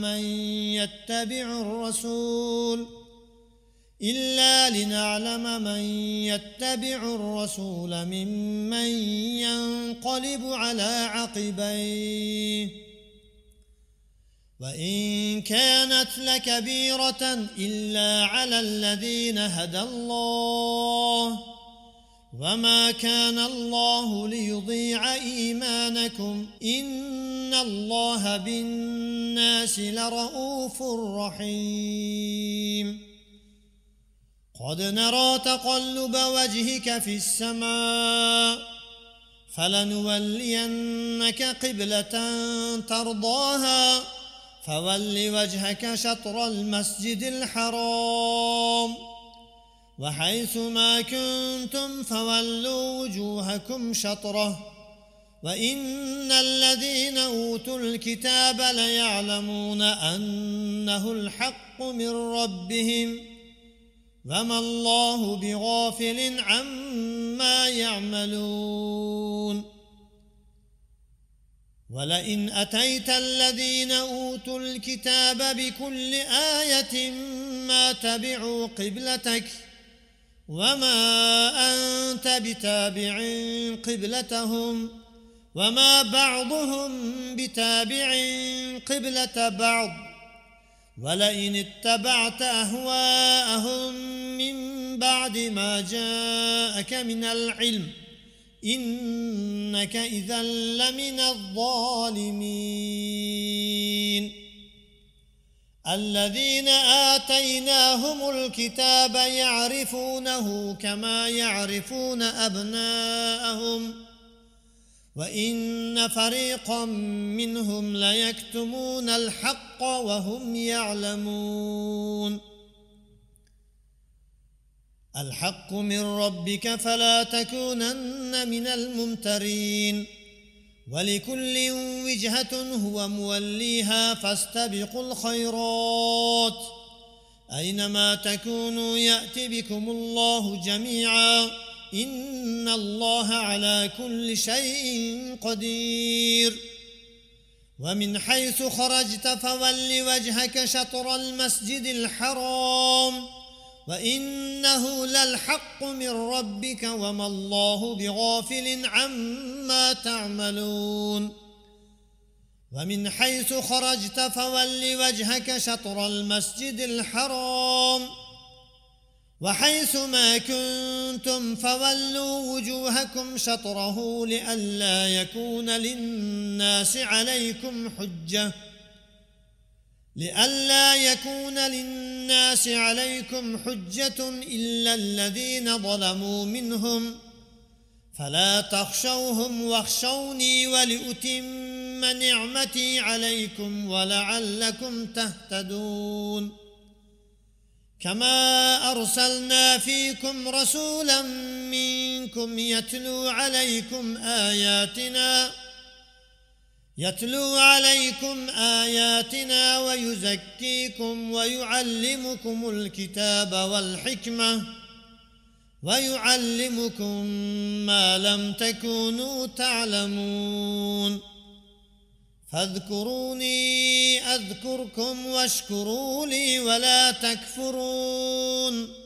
من يتبع الرسول ممن ينقلب على عقبيه وإن كانت لكبيرة إلا على الذين هدى الله وما كان الله ليضيع إيمانكم إن الله بالناس لرءوف رحيم قد نرى تقلب وجهك في السماء فلنولينك قبلة ترضاها فول وجهك شطر المسجد الحرام وحيث ما كنتم فولوا وجوهكم شطره وإن الذين أوتوا الكتاب ليعلمون أنه الحق من ربهم وما الله بغافل عما يعملون ولئن أتيت الذين أوتوا الكتاب بكل آية ما تبعوا قبلتك وما أنت بتابع قبلتهم وما بعضهم بتابع قبلة بعض ولئن اتبعت أهواءهم من بعد ما جاءك من العلم إنك إذا لمن الظالمين الذين آتيناهم الكتاب يعرفونه كما يعرفون أبناءهم وإن فريقا منهم ليكتمون الحق وهم يعلمون الحق من ربك فلا تكونن من الممترين ولكل وجهة هو موليها فاستبقوا الخيرات أينما تكونوا يأت بكم الله جميعا إن الله على كل شيء قدير ومن حيث خرجت فول وجهك شطر المسجد الحرام وإنه للحق من ربك وما الله بغافل عما تعملون ومن حيث خرجت فول وجهك شطر المسجد الحرام وحيث ما كنتم فولوا وجوهكم شطره لئلا يكون للناس عليكم حجة إلا الذين ظلموا منهم فلا تخشوهم واخشوني ولأتم نعمتي عليكم ولعلكم تهتدون كما أرسلنا فيكم رسولا منكم يتلو عليكم آياتنا ويزكيكم ويعلمكم الكتاب والحكمة ويعلمكم ما لم تكونوا تعلمون فاذكروني أذكركم واشكروا لي ولا تكفرون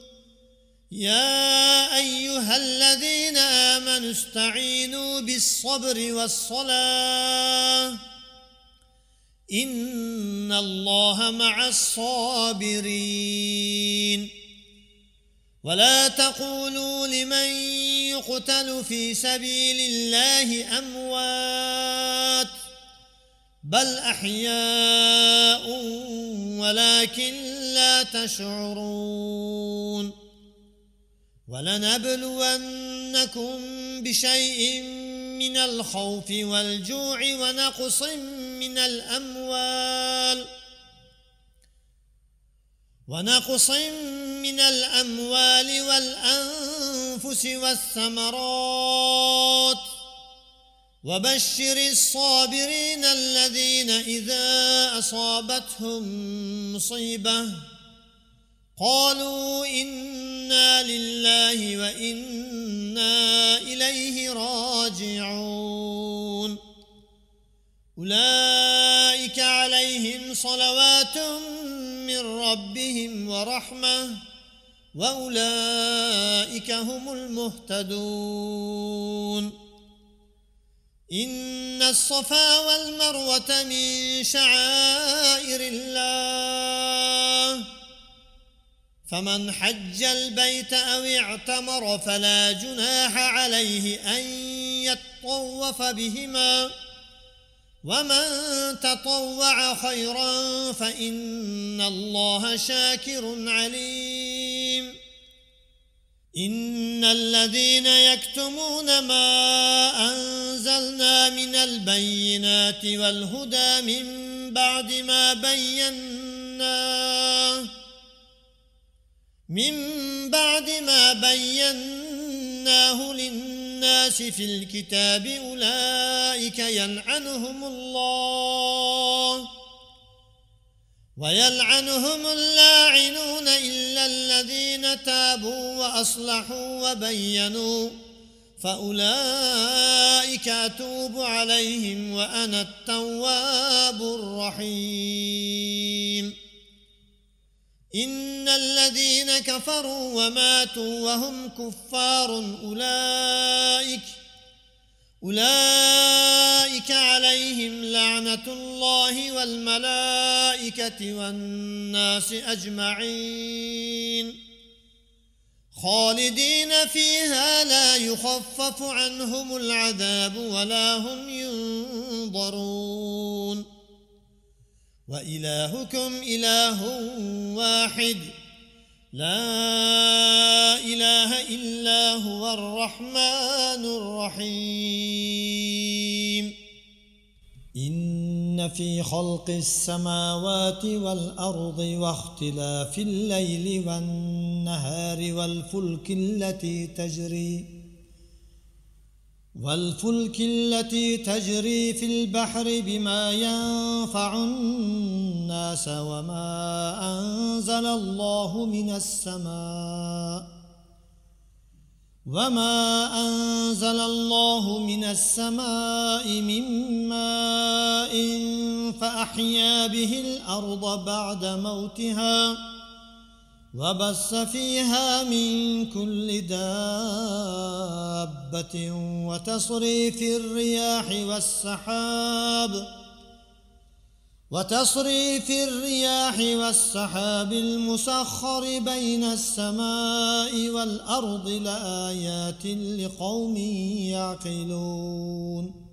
يا أيها الذين آمنوا استعينوا بالصبر والصلاة إن الله مع الصابرين ولا تقولوا لمن يقتل في سبيل الله أموات بل أحياء ولكن لا تشعرون ولنبلونكم بشيء من الخوف والجوع ونقص من الأموال والأنفس والثمرات وبشر الصابرين الذين إذا أصابتهم مصيبة قالوا إنا لله وإنا إليه راجعون أولئك عليهم صلوات من ربهم ورحمة وأولئك هم المهتدون إن الصفا والمروة من شعائر الله فمن حج البيت أو اعتمر فلا جناح عليه أن يطوف بهما ومن تطوع خيرا فإن الله شاكر عليم إن الذين يكتمون ما أنزلنا من البينات والهدى من بعد ما بيناه للناس في الكتاب أولئك يلعنهم الله ويلعنهم اللاعنون إلا الذين تابوا وأصلحوا وبينوا فأولئك أتوب عليهم وأنا التواب الرحيم إن الذين كفروا وماتوا وهم كفار أولئك عليهم لعنة الله والملائكة والناس أجمعين خالدين فيها لا يخفف عنهم العذاب ولا هم ينظرون وإلهكم إله واحد لا إله إلا هو الرحمن الرحيم إن في خلق السماوات والأرض واختلاف الليل والنهار والفلك التي تجري في البحر بما ينفع الناس وما أنزل الله من السماء من ماء فأحيا به الأرض بعد موتها وبث فيها من كل دابة وتصريف الرياح والسحاب المسخر بين السماء والأرض لآيات لقوم يعقلون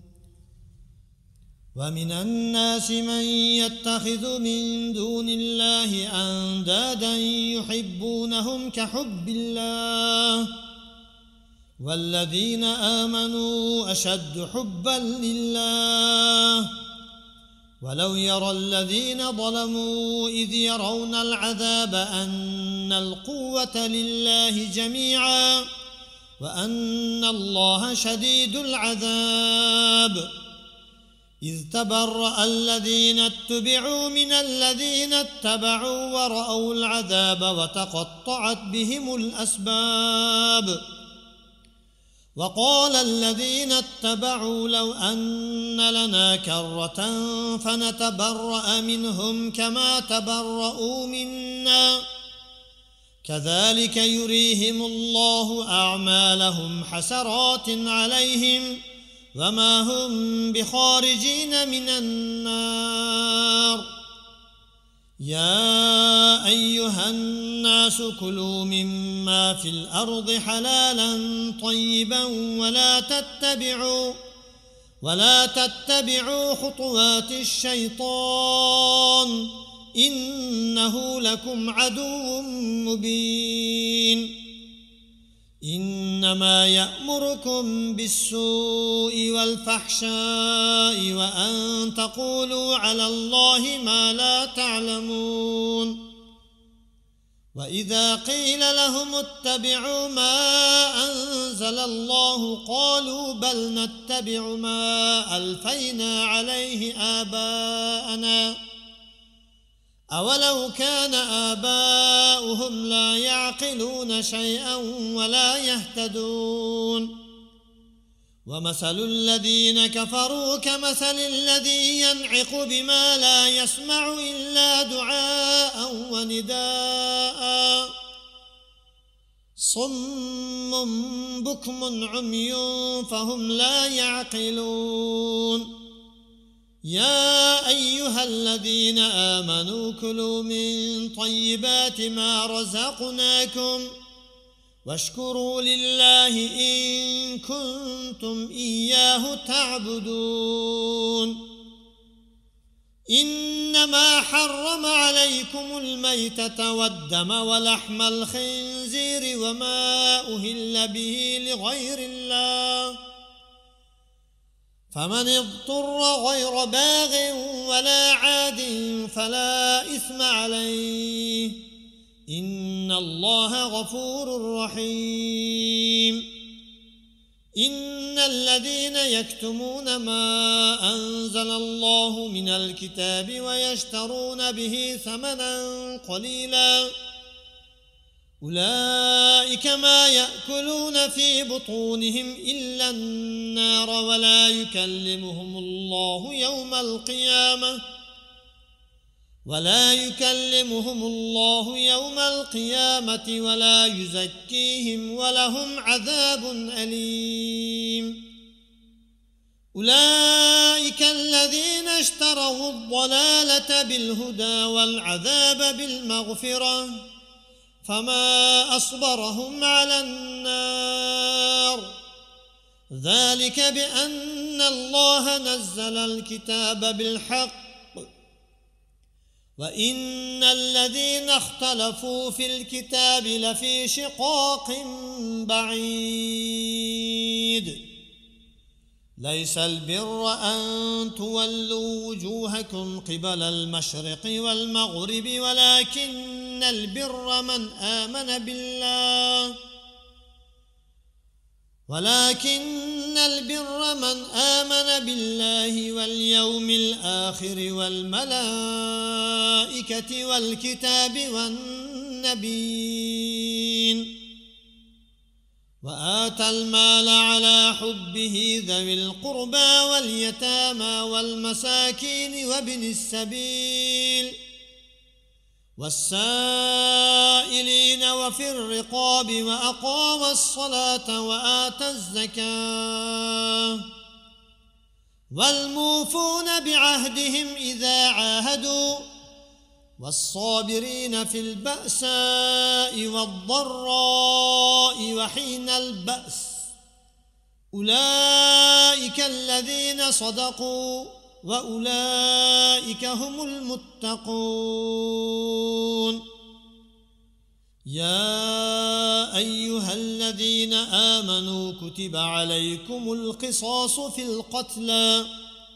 ومن الناس من يتخذ من دون الله أندادا يحبونهم كحب الله والذين آمنوا أشد حبا لله ولو يرى الذين ظلموا إذ يرون العذاب أن القوة لله جميعا وأن الله شديد العذاب إذ تبرأ الذين اتبعوا من الذين اتبعوا ورأوا العذاب وتقطعت بهم الأسباب وقال الذين اتبعوا لو أن لنا كرة فنتبرأ منهم كما تبرؤوا منا كذلك يريهم الله أعمالهم حسرات عليهم وما هم بخارجين من النار يا أيها الناس كلوا مما في الأرض حلالا طيبا ولا تتبعوا خطوات الشيطان إنه لكم عدو مبين إنما يأمركم بالسوء والفحشاء وأن تقولوا على الله ما لا تعلمون وإذا قيل لهم اتبعوا ما أنزل الله قالوا بل نتبع ما ألفينا عليه آباءنا أولو كان آباؤهم لا يعقلون شيئا ولا يهتدون ومثل الذين كفروا كمثل الذي ينعق بما لا يسمع إلا دعاء ونداء صم بكم عمي فهم لا يعقلون يا أيها الذين آمنوا كلوا من طيبات ما رزقناكم واشكروا لله إن كنتم إياه تعبدون إنما حرم عليكم الميتة والدم ولحم الخنزير وما أهل به لغير الله فمن اضطر غير باغ ولا عاد فلا إثم عليه إن الله غفور رحيم إن الذين يكتمون ما أنزل الله من الكتاب ويشترون به ثمنا قليلا أولئك ما يأكلون في بطونهم إلا النار ولا يكلمهم الله يوم القيامة ولا يزكيهم ولهم عذاب أليم أولئك الذين اشتروا الضلالة بالهدى والعذاب بالمغفرة فما أصبرهم على النار ذلك بأن الله نزل الكتاب بالحق وإن الذين اختلفوا في الكتاب لفي شقاق بعيد ليس البر أن تولوا وجوهكم قبل المشرق والمغرب ولكن البر من آمن بالله واليوم الآخر والملائكة والكتاب والنبيين وآتى المال على حبه ذوي القربى واليتامى والمساكين وابن السبيل والسائلين وفي الرقاب وأقام الصلاة وآتى الزكاة والموفون بعهدهم إذا عاهدوا والصابرين في البأساء والضراء وحين البأس أولئك الذين صدقوا وأولئك هم المتقون يا أيها الذين آمنوا كتب عليكم القصاص في القتلى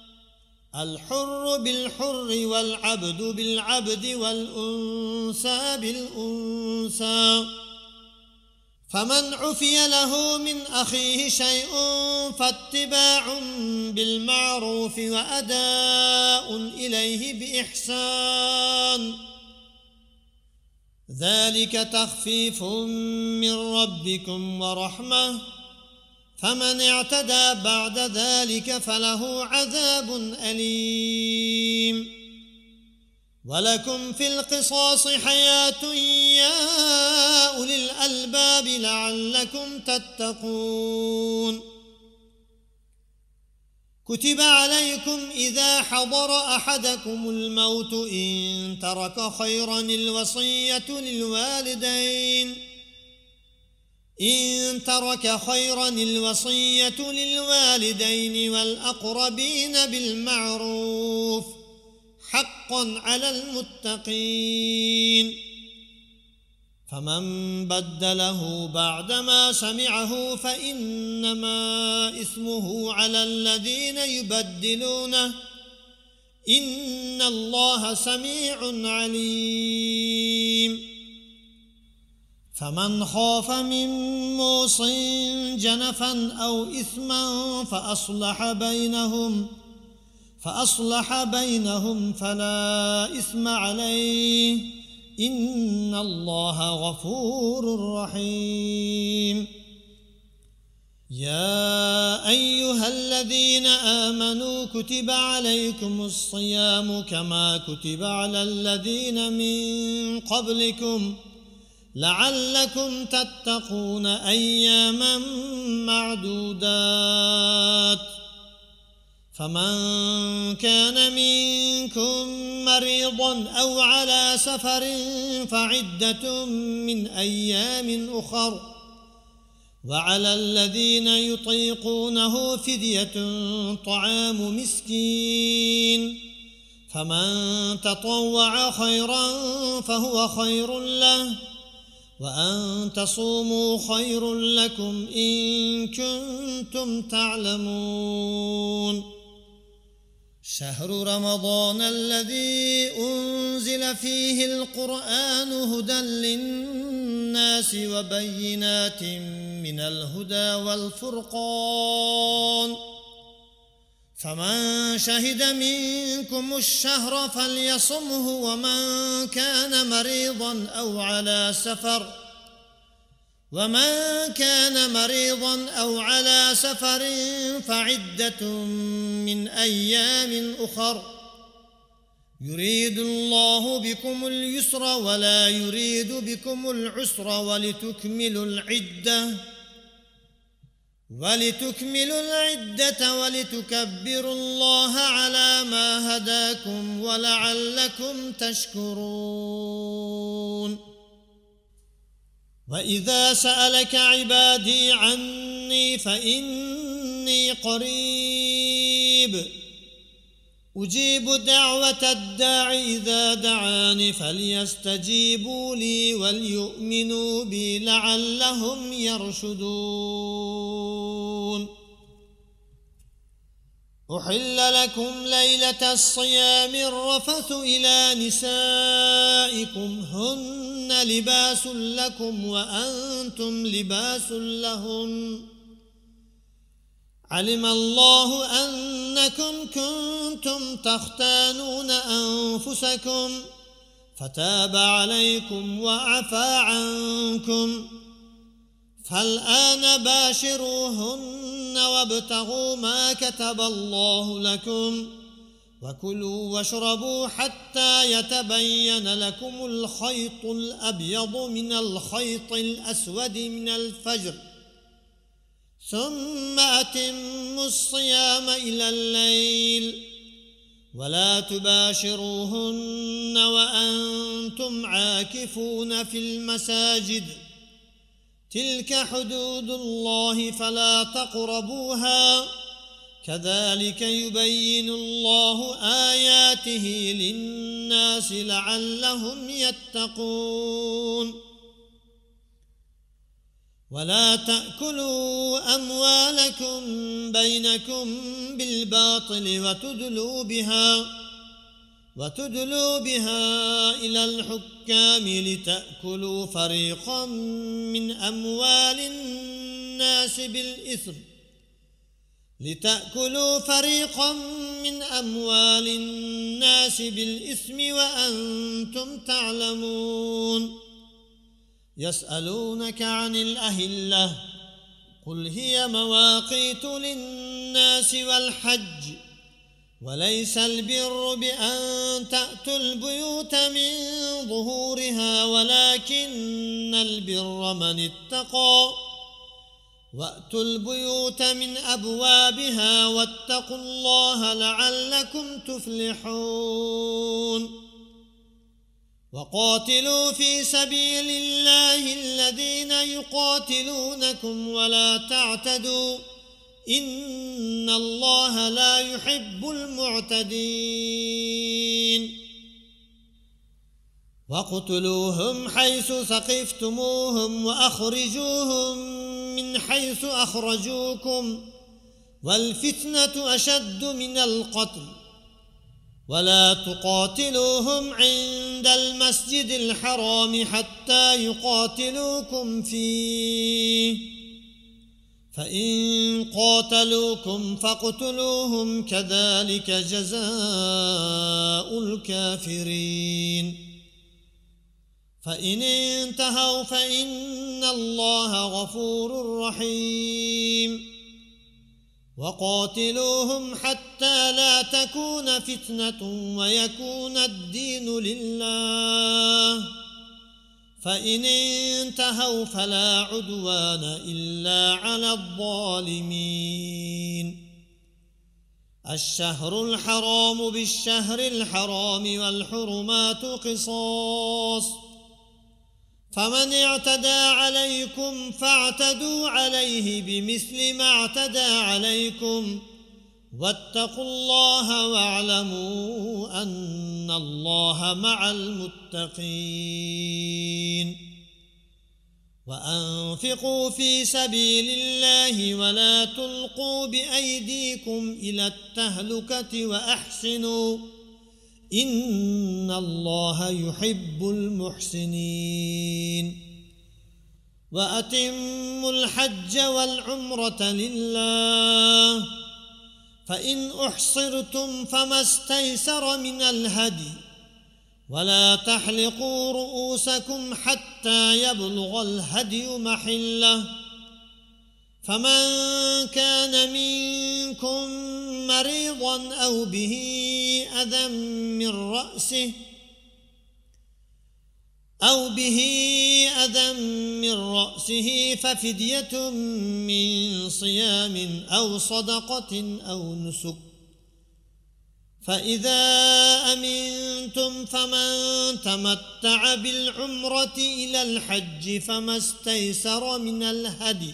الحر بالحر والعبد بالعبد والأنثى بالأنثى فمن عفي له من أخيه شيء فاتباع بالمعروف وأداء إليه بإحسان ذلك تخفيف من ربكم ورحمة فمن اعتدى بعد ذلك فله عذاب أليم ولكم في القصاص حياة يا أولي الألباب لعلكم تتقون كتب عليكم إذا حضر أحدكم الموت إن ترك خيرا الوصية للوالدين والأقربين بالمعروف حقا على المتقين فمن بدله بعدما سمعه فإنما إثمه على الذين يبدلونه إن الله سميع عليم فمن خاف من موصٍ جنفا أو إثما فأصلح بينهم فلا إثم عليه إن الله غفور رحيم. يا أيها الذين آمنوا كتب عليكم الصيام كما كتب على الذين من قبلكم لعلكم تتقون أياما معدودات. فمن كان منكم مريضا أو على سفر فعدة من أيام أخر، وعلى الذين يطيقونه فدية طعام مسكين، فمن تطوع خيرا فهو خير له، وأن تصوموا خير لكم إن كنتم تعلمون. شهر رمضان الذي أنزل فيه القرآن هدى للناس وبينات من الهدى والفرقان، فمن شهد منكم الشهر فليصمه، ومن كان مريضا أو على سفر فعدة من أيام أخر، يريد الله بكم اليسر ولا يريد بكم العسر ولتكملوا العدة ولتكبروا الله على ما هداكم ولعلكم تشكرون. وإذا سألك عبادي عني فإني قريب أجيب دعوة الداع إذا دعاني فليستجيبوا لي وليؤمنوا بي لعلهم يرشدون. أحل لكم ليلة الصيام الرفث إلى نسائكم هن لباس لكم وأنتم لباس لهن، علم الله أنكم كنتم تختانون أنفسكم فتاب عليكم وعفى عنكم، فالآن باشروهن وابتغوا ما كتب الله لكم وكلوا واشربوا حتى يتبين لكم الخيط الأبيض من الخيط الأسود من الفجر، ثم أتموا الصيام إلى الليل، ولا تباشروهن وأنتم عاكفون في المساجد، تلك حدود الله فلا تقربوها، كذلك يبين الله آياته للناس لعلهم يتقون. ولا تأكلوا أموالكم بينكم بالباطل وتدلوا بها إلى الحكام لتأكلوا فريقا من أموال الناس بالإثم وأنتم تعلمون. يسألونك عن الأهلة قل هي مواقيت للناس والحج، وليس البر بأن تأتوا البيوت من ظهورها ولكن البر من اتقى، وأتوا البيوت من أبوابها واتقوا الله لعلكم تفلحون. وقاتلوا في سبيل الله الذين يقاتلونكم ولا تعتدوا إن الله لا يحب المعتدين. وقتلوهم حيث ثقفتموهم وأخرجوهم من حيث أخرجوكم والفتنة أشد من القتل ولا تقاتلوهم عند المسجد الحرام حتى يقاتلوكم فيه، فإن قاتلوكم فاقتلوهم كذلك جزاء الكافرين. فإن انتهوا فإن الله غفور رحيم. وقاتلوهم حتى لا تكون فتنة ويكون الدين لله، فإن انتهوا فلا عدوان إلا على الظالمين. الشهر الحرام بالشهر الحرام والحرمات قصاص، فمن اعتدى عليكم فاعتدوا عليه بمثل ما اعتدى عليكم، واتقوا الله واعلموا أن الله مع المتقين. وأنفقوا في سبيل الله ولا تلقوا بأيديكم إلى التهلكة وأحسنوا إن الله يحب المحسنين. وأتموا الحج والعمرة لله، فإن أحصرتم فما استيسر من الهدي، ولا تحلقوا رؤوسكم حتى يبلغ الهدي محله، فمن كان منكم مريضا أو به أذى من رأسه ففدية من صيام أو صدقة أو نسك. فإذا أمنتم فمن تمتع بالعمرة إلى الحج فما استيسر من الهدي،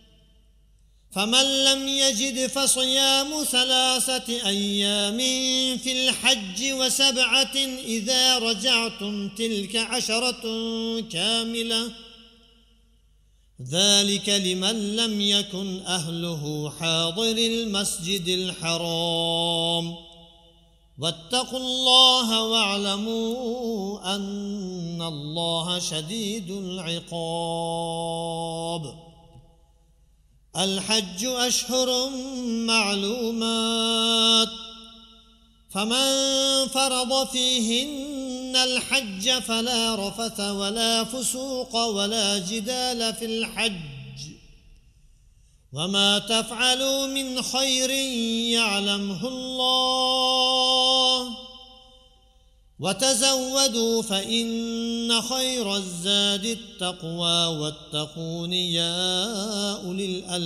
فمن لم يجد فصيام 3 أيام في الحج و7 إذا رجعتم تلك 10 كاملة، ذلك لمن لم يكن أهله حاضر المسجد الحرام. واتقوا الله واعلموا أن الله شديد العقاب. الحج أشهر معلومات، فمن فرض فيهن الحج فلا رفث ولا فسوق ولا جدال في الحج، وما تفعلوا من خير يعلمه الله، وتزودوا فإن خير الزاد التقوى واتقون يا أولي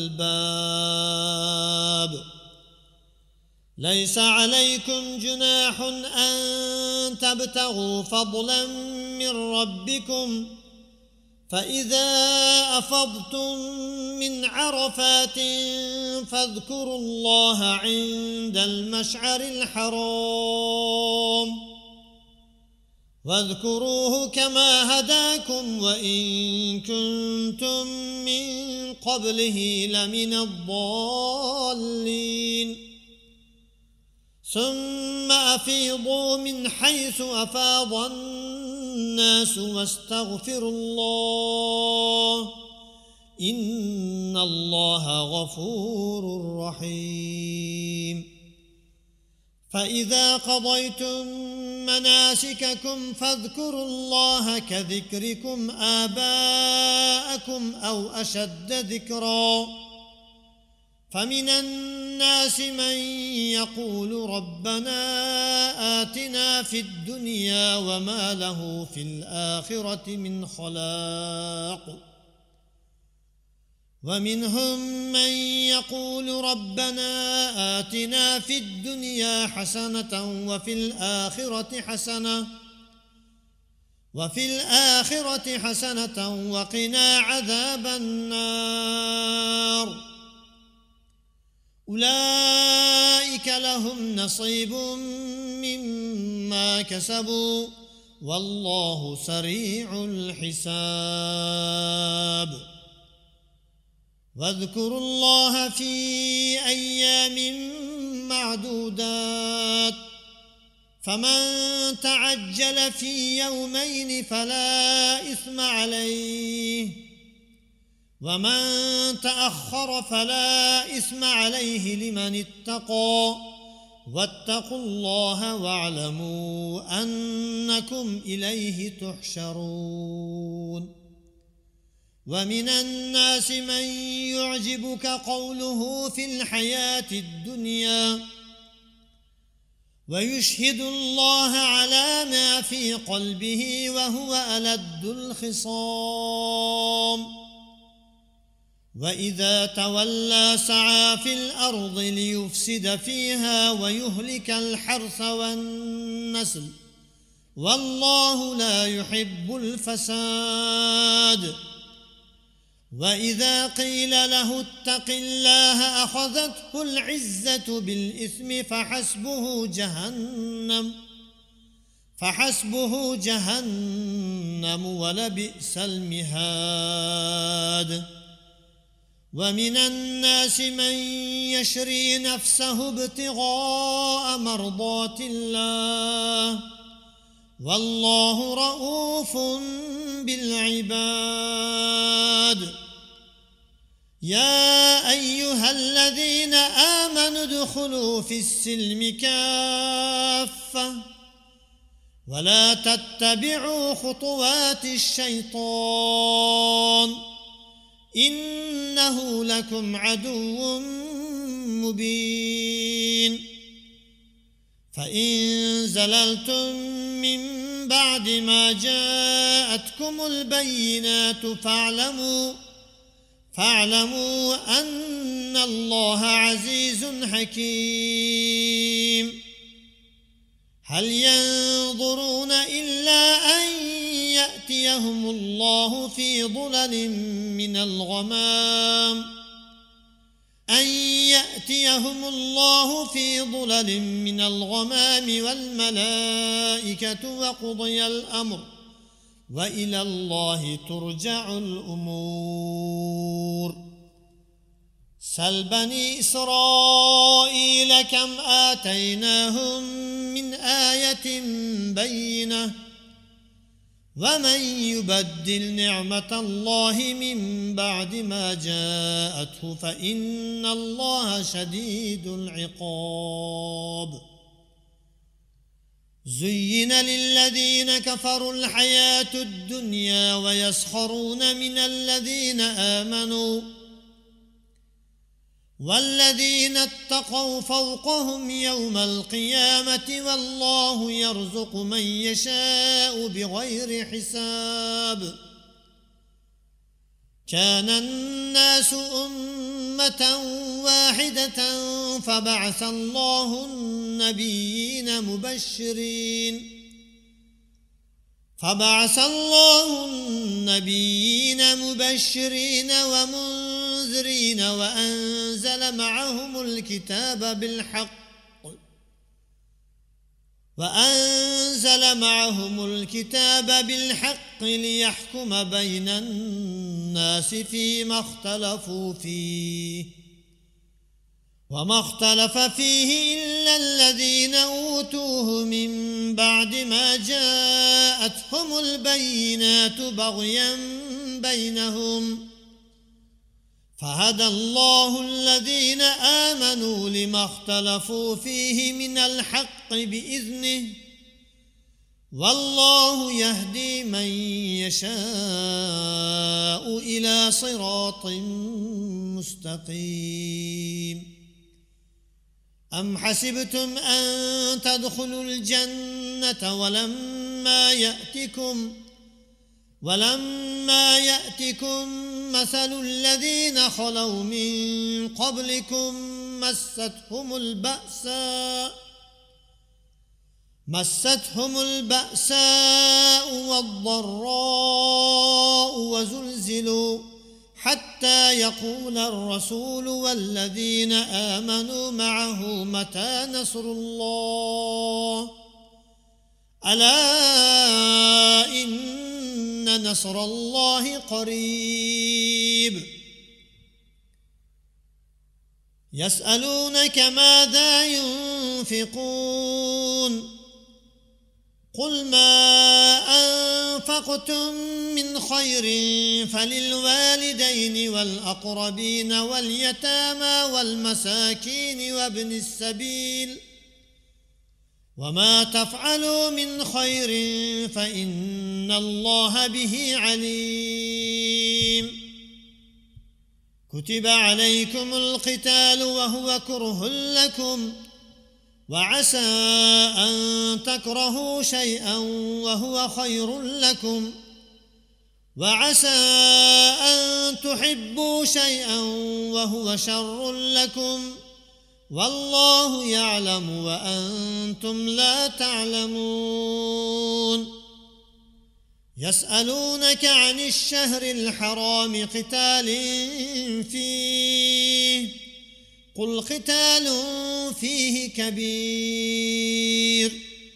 الألباب. ليس عليكم جناح أن تبتغوا فضلا من ربكم، فإذا أفضتم من عرفات فاذكروا الله عند المشعر الحرام، واذكروه كما هداكم وإن كنتم من قبله لمن الضالين. ثم أفيضوا من حيث أفاض الناس واستغفروا الله إن الله غفور رحيم. فإذا قضيتم مناسككم فاذكروا الله كذكركم آباءكم أو أشد ذكرا، فمن الناس من يقول ربنا آتنا في الدنيا وما له في الآخرة من خلاق، ومنهم من يقول ربنا آتنا في الدنيا حسنة وفي الآخرة حسنة وقنا عذاب النار. أولئك لهم نصيب مما كسبوا والله سريع الحساب. واذكروا الله في أيام معدودات، فمن تعجل في يومين فلا إثم عليه، ومن تأخر فلا إثم عليه لمن اتقى، واتقوا الله واعلموا أنكم إليه تحشرون. ومن الناس من يعجبك قوله في الحياة الدنيا ويشهد الله على ما في قلبه وهو ألد الخصام، وإذا تولى سعى في الأرض ليفسد فيها ويهلك الحرث والنسل، والله لا يحب الفساد. وإذا قيل له اتق الله أخذته العزة بالإثم فحسبه جهنم ولبئس المهاد. ومن الناس من يشري نفسه ابتغاء مرضات الله، والله رؤوف بالعباد. يا أيها الذين آمنوا ادخلوا في السلم كافة ولا تتبعوا خطوات الشيطان إنه لكم عدو مبين. فإن زللتم من بعد ما جاءتكم البينات فاعلموا أن الله عزيز حكيم. هل ينظرون إلا أن يأتيهم الله في ظلل من الغمام والملائكة وقضي الأمر وإلى الله ترجع الأمور. سل بني إسرائيل كم آتيناهم من آية بينة ومن يبدل نعمة الله من بعد ما جاءته فإن الله شديد العقاب. زين للذين كفروا الحياة الدنيا ويسخرون من الذين آمنوا والذين اتقوا فوقهم يوم القيامة والله يرزق من يشاء بغير حساب. كان الناس أمة واحدة فبعث الله النبيين مبشرين ومنذرين وأنزل معهم الكتاب بالحق ليحكم بين الناس فيما اختلفوا فيه وما اختلف فيه إلا الذين أوتوه من بعد ما جاءتهم البينات بغيا بينهم فهدى الله الذين آمنوا لما اختلفوا فيه من الحق بإذنه والله يهدي من يشاء إلى صراط مستقيم. أم حسبتم أن تدخلوا الجنة ولما يأتكم مثل الذين خلوا من قبلكم مستهم البأساء والضراء وزلزلوا حتى يقول الرسول والذين آمنوا معه متى نصر الله ألا إن نصر الله قريب. يسألونك ماذا ينفقون قل ما أنفقتم من خير فللوالدين والأقربين واليتامى والمساكين وابن السبيل وما تفعلوا من خير فإن الله به عليم كتب عليكم القتال وهو كره لكم وعسى أن تكرهوا شيئا وهو خير لكم وعسى أن تحبوا شيئا وهو شر لكم والله يعلم وأنتم لا تعلمون يسألونك عن الشهر الحرام قتال فيه قل قتال فيه كبير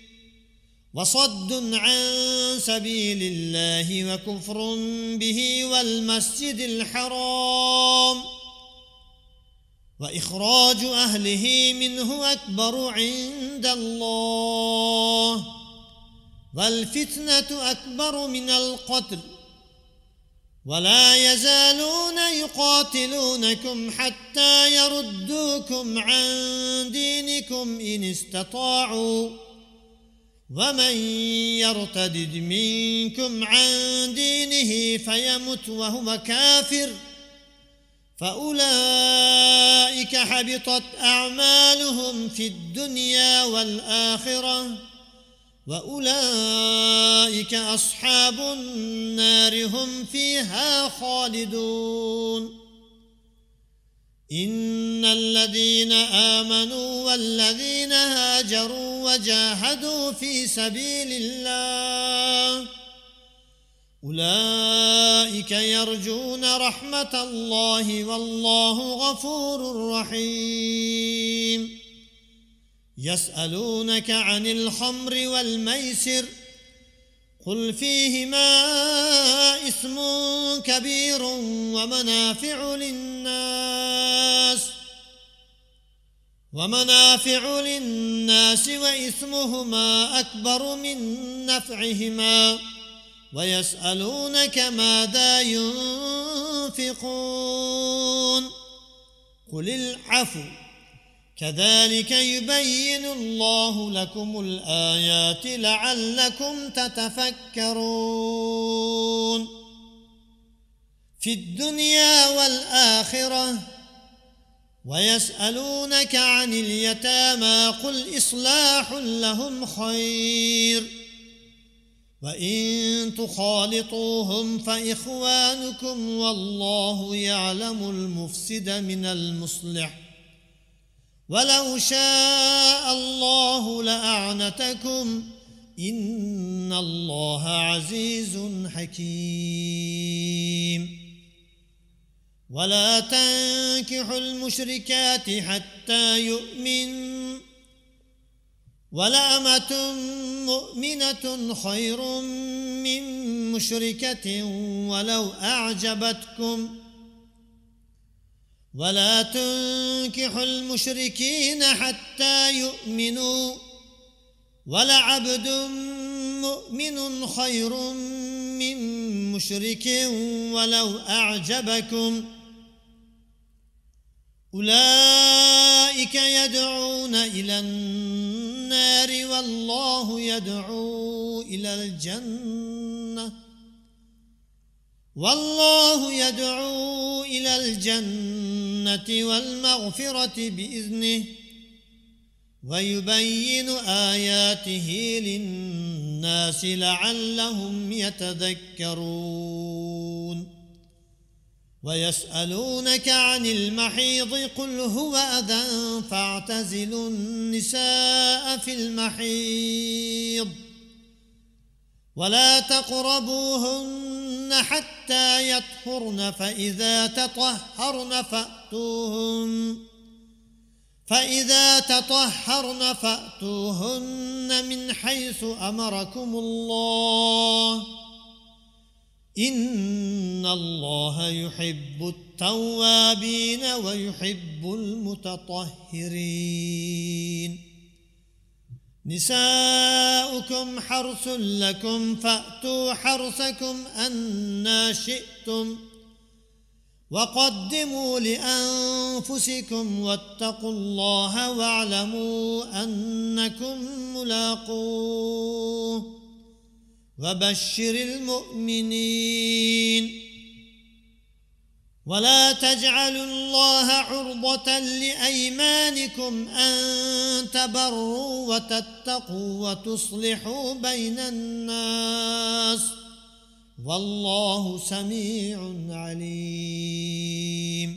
وصد عن سبيل الله وكفر به والمسجد الحرام وإخراج أهله منه أكبر عند الله والفتنة أكبر من القتل ولا يزالون يقاتلونكم حتى يردوكم عن دينكم إن استطاعوا ومن يرتد منكم عن دينه فيمت وهو كافر فأولئك حبطت أعمالهم في الدنيا والآخرة وأولئك أصحاب النار هم فيها خالدون إن الذين آمنوا والذين هاجروا وجاهدوا في سبيل الله أولئك يرجون رحمة الله والله غفور رحيم يسألونك عن الخمر والميسر قل فيهما إثم كبير ومنافع للناس وإثمهما أكبر من نفعهما ويسألونك ماذا ينفقون قل العفو كذلك يبين الله لكم الآيات لعلكم تتفكرون في الدنيا والآخرة ويسألونك عن اليتامى قل إصلاح لهم خير وإن تخالطوهم فإخوانكم والله يعلم المفسد من المصلح ولو شاء الله لأعنتكم إن الله عزيز حكيم ولا تنكحوا المشركات حتى يؤمنوا ولأمة مؤمنة خير من مشركة ولو أعجبتكم ولا تنكحوا المشركين حتى يؤمنوا ولعبد مؤمن خير من مشرك ولو أعجبكم أولئك يدعون إلى النار والله يدعو إلى الجنة والمغفرة بإذنه ويبين آياته للناس لعلهم يتذكرون ويسألونك عن المحيض قل هو أذى فاعتزلوا النساء في المحيض ولا تقربوهن حتى يطهرن فإذا تطهرن فأتوهن من حيث أمركم الله إن الله يحب التوابين ويحب المتطهرين نساؤكم حرث لكم فأتوا حرثكم أنى شئتم وقدموا لأنفسكم واتقوا الله واعلموا أنكم ملاقوه وبشر المؤمنين ولا تجعلوا الله عرضة لأيمانكم أن تبروا وتتقوا وتصلحوا بين الناس والله سميع عليم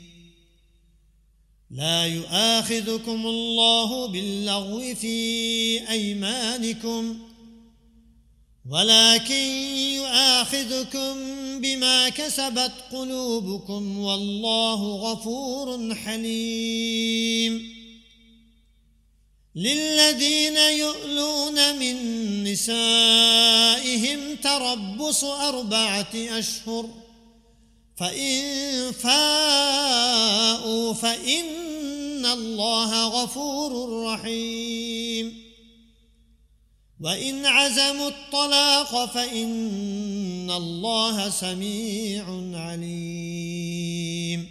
لا يؤاخذكم الله باللغو في أيمانكم ولكن يؤاخذكم بما كسبت قلوبكم والله غفور حليم للذين يؤلون من نسائهم تربص 4 أشهر فإن فاءوا فإن الله غفور رحيم وإن عزموا الطلاق فإن الله سميع عليم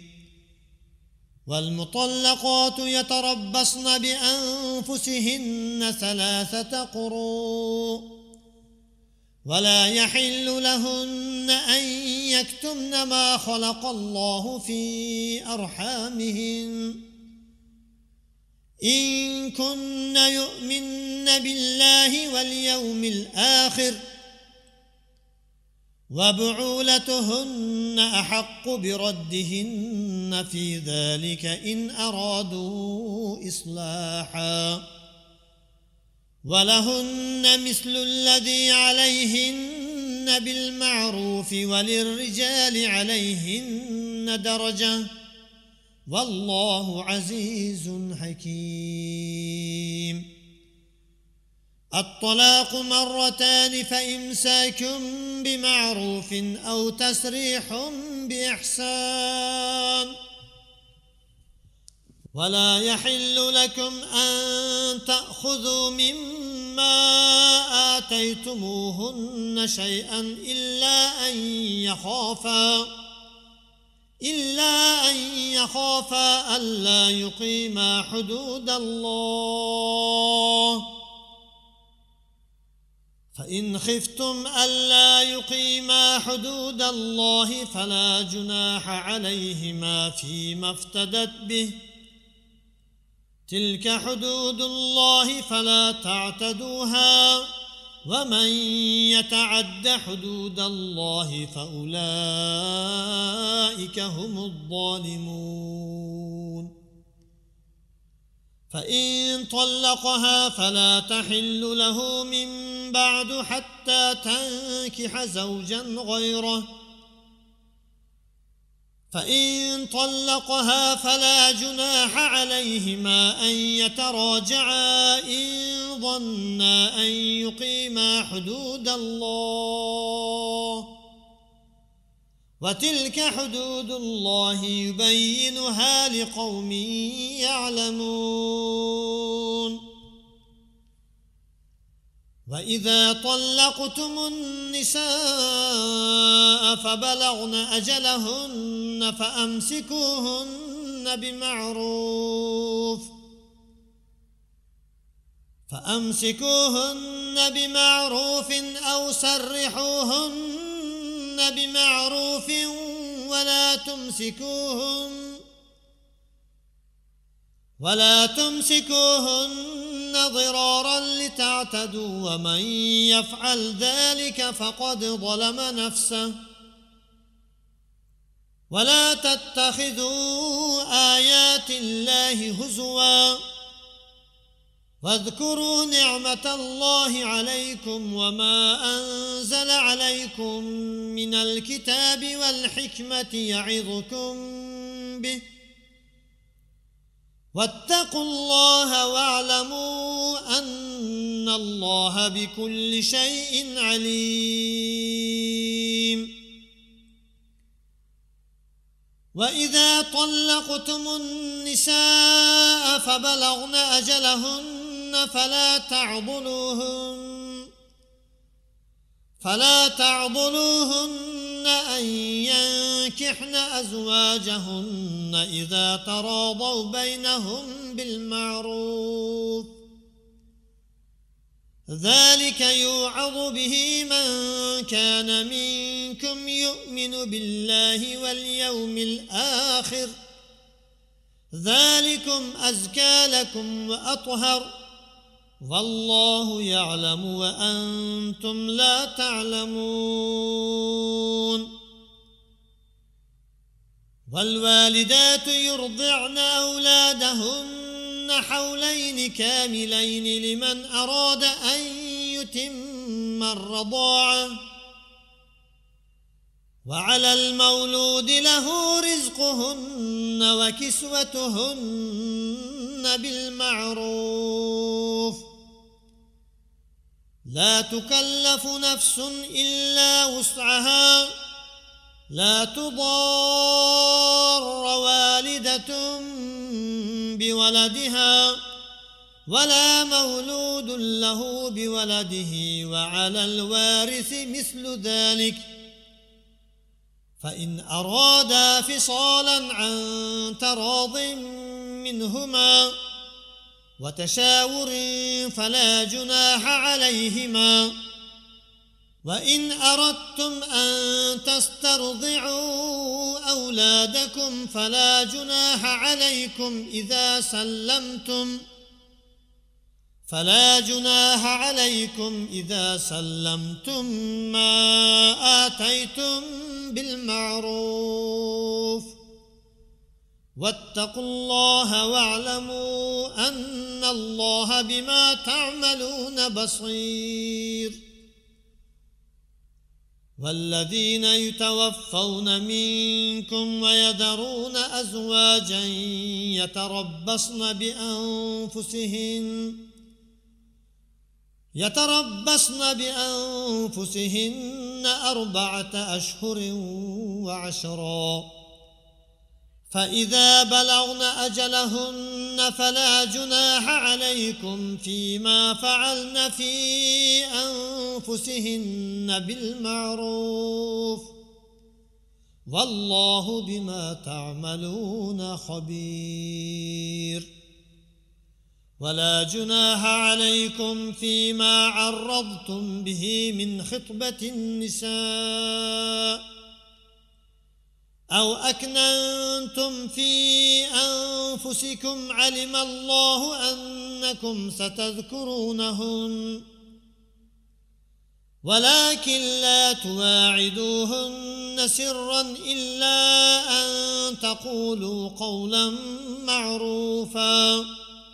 والمطلقات يتربصن بأنفسهن 3 قروء ولا يحل لهن أن يكتمن ما خلق الله في أرحامهن إن كن يؤمن بالله واليوم الآخر وبعولتهن أحق بردهن في ذلك إن أرادوا إصلاحا ولهن مثل الذي عليهن بالمعروف وللرجال عليهن درجة والله عزيز حكيم الطلاق 2 مرتان فإمساك بمعروف أو تسريح بإحسان ولا يحل لكم أن تأخذوا مما آتيتموهن شيئا إلا أن يخافا ألا يقيما حدود الله فإن خفتم ألا يقيما حدود الله فلا جناح عليهما فيما افتدت به تلك حدود الله فلا تعتدوها ومن يتعد حدود الله فأولئك هم الظالمون فإن طلقها فلا تحل له من بعد حتى تنكح زوجا غيره فإن طلقها فلا جناح عليهما أن يتراجعا إن ظنا أن يقيما حدود الله وتلك حدود الله يبينها لقوم يعلمون وإذا طلقتم النساء فبلغن أجلهن فأمسكوهن بمعروف أو سرحوهن بمعروف ولا تمسكوهن ضرارا لتعتدوا ومن يفعل ذلك فقد ظلم نفسه ولا تتخذوا آيات الله هزوا واذكروا نعمة الله عليكم وما أنزل عليكم من الكتاب والحكمة يعظكم به واتقوا الله واعلموا أن الله بكل شيء عليم وإذا طلقتم النساء فبلغن أجلهن فلا تعضلوهن أن ينكحن أزواجهن إذا تراضوا بينهم بالمعروف، ذلك يوعظ به من كان منكم يؤمن بالله واليوم الآخر، ذلكم أزكى لكم وأطهر، والله يعلم وأنتم لا تعلمون. والوالدات يرضعن أولادهن حولين كاملين لمن أراد أن يتم الرضاعة، وعلى المولود له رزقهن وكسوتهن بالمعروف، لا تكلف نفس إلا وسعها، لا تضار والدة بولدها ولا مولود له بولده، وعلى الوارث مثل ذلك، فإن أرادا فصالا عن تراض منهما وتشاور فلا جناح عليهما. وإن أردتم أن تسترضعوا أولادكم فلا جناح عليكم إذا سلمتم ما آتيتم بالمعروف، واتقوا الله واعلموا أن الله بما تعملون بصير. والذين يتوفون منكم ويذرون أزواجا يتربصن بأنفسهن 4 أشهر وعشرا، فإذا بلغن أجلهن فلا جناح عليكم فيما فعلن في أنفسهن بالمعروف، والله بما تعملون خبير. ولا جناح عليكم فيما عرضتم به من خطبة النساء أو أكننتم في أنفسكم، علم الله أنكم ستذكرونهن، ولكن لا تواعدوهن سرا إلا أن تقولوا قولا معروفا،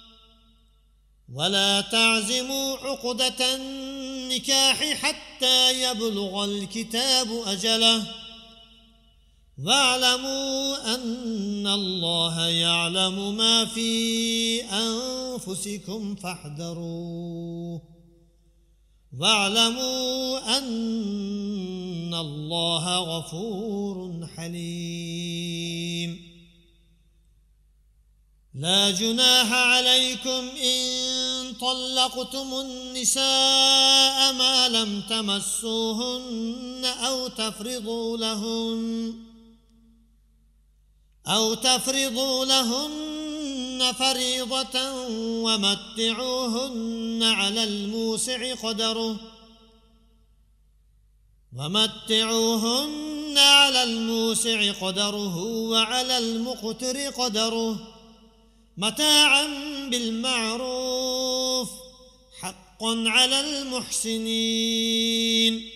ولا تعزموا عقدة النكاح حتى يبلغ الكتاب أجله، واعلموا أن الله يعلم ما في أنفسكم فاحذروه، واعلموا أن الله غفور حليم. لا جناح عليكم إن طلقتم النساء ما لم تمسوهن أو تفرضوا لهن فريضة، ومتعوهن على الموسع قدره وعلى المقتر قدره متاعا بالمعروف، حقا على المحسنين.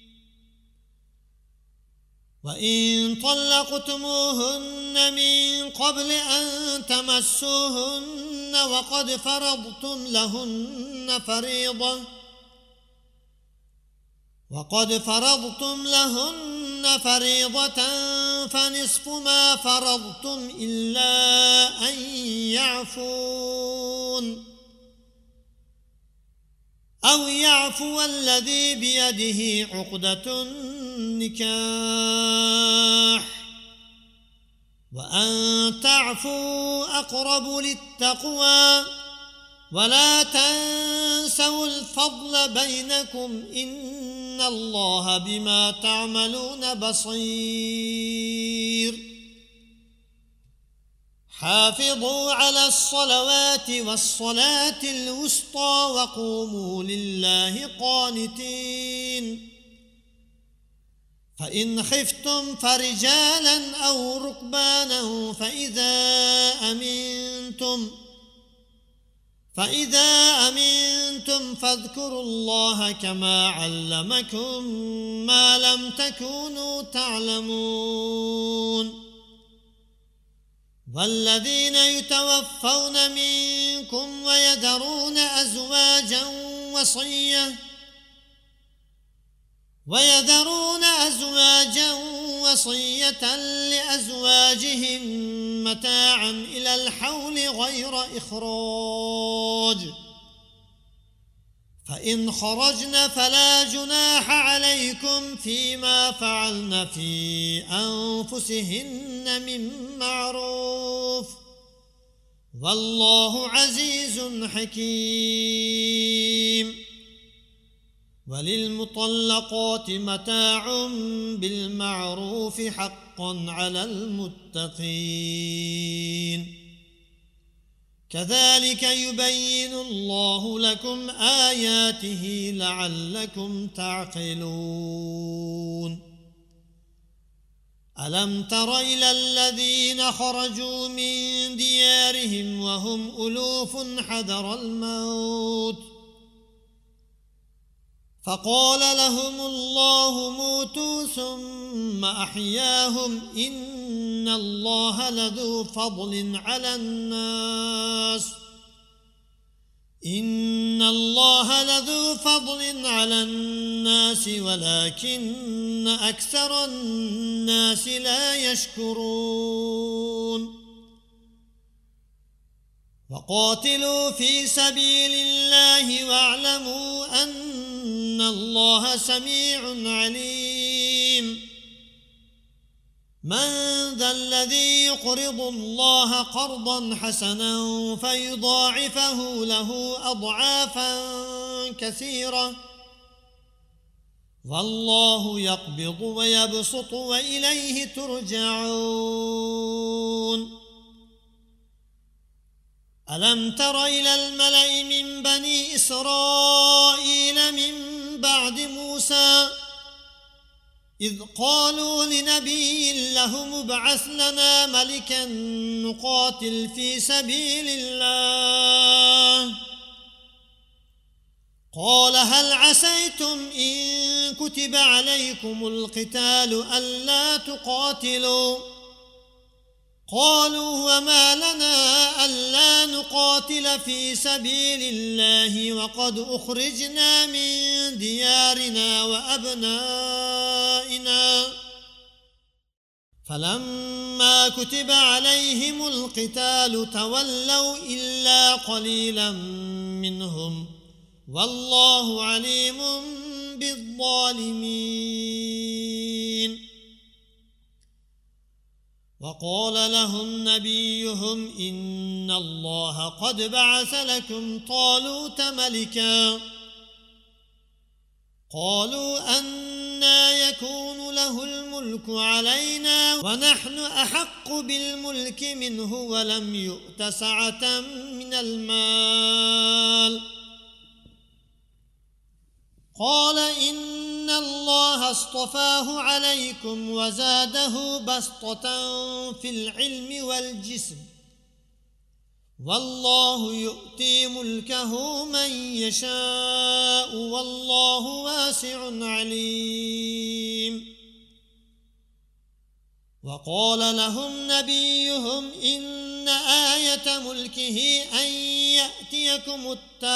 وإن طلقتموهن من قبل أن تمسوهن وقد فرضتم لهن فريضة فنصف ما فرضتم إلا أن يعفون أو يعفو الذي بيده عقدة النكاح، وأن تعفوا أقرب للتقوى، ولا تنسوا الفضل بينكم إن الله بما تعملون بصير حافظوا على الصلوات والصلاة الوسطى وقوموا لله قانتين فإن خفتم فرجالا أو ركبانا فإذا أمنتم فاذكروا الله كما علمكم ما لم تكونوا تعلمون والذين يتوفون منكم ويذرون أزواجا وصية لأزواجهم متاعا إلى الحول غير إخراج فإن خرجن فلا جناح عليكم فيما فعلن في أنفسهن من معروف والله عزيز حكيم وللمطلقات متاع بالمعروف حقا على المتقين كذلك يبين الله لكم آياته لعلكم تعقلون ألم تر إلى الذين خرجوا من ديارهم وهم ألوف حذر الموت فقال لهم الله موتوا ثم أحياهم إن الله لذو فضل على الناس ولكن أكثر الناس لا يشكرون وقاتلوا في سبيل الله واعلموا أن الله سميع عليم من ذا الذي يقرض الله قرضا حسنا فيضاعفه له أضعافا كثيرة والله يقبض ويبسط وإليه ترجعون ألم تر إلى الملأ من بني إسرائيل من بعد موسى إذ قالوا لنبي لهم ابعث لنا ملكا نقاتل في سبيل الله قال هل عسيتم إن كتب عليكم القتال ألا تقاتلوا قالوا وما لنا ألا نقاتل في سبيل الله وقد أخرجنا من ديارنا وأبنائنا فلما كتب عليهم القتال تولوا إلا قليلا منهم والله عليم بالظالمين وقال لهم نبيهم إن الله قد بعث لكم طالوت ملكا قالوا أنى يكون له الملك علينا ونحن أحق بالملك منه ولم يؤت سعة من المال قال إن الله اصطفاه عليكم وزاده بسطة في العلم والجسم والله يؤتي ملكه من يشاء والله واسع عليم وقال لهم نبيهم إن آية ملكه أن يأتيكم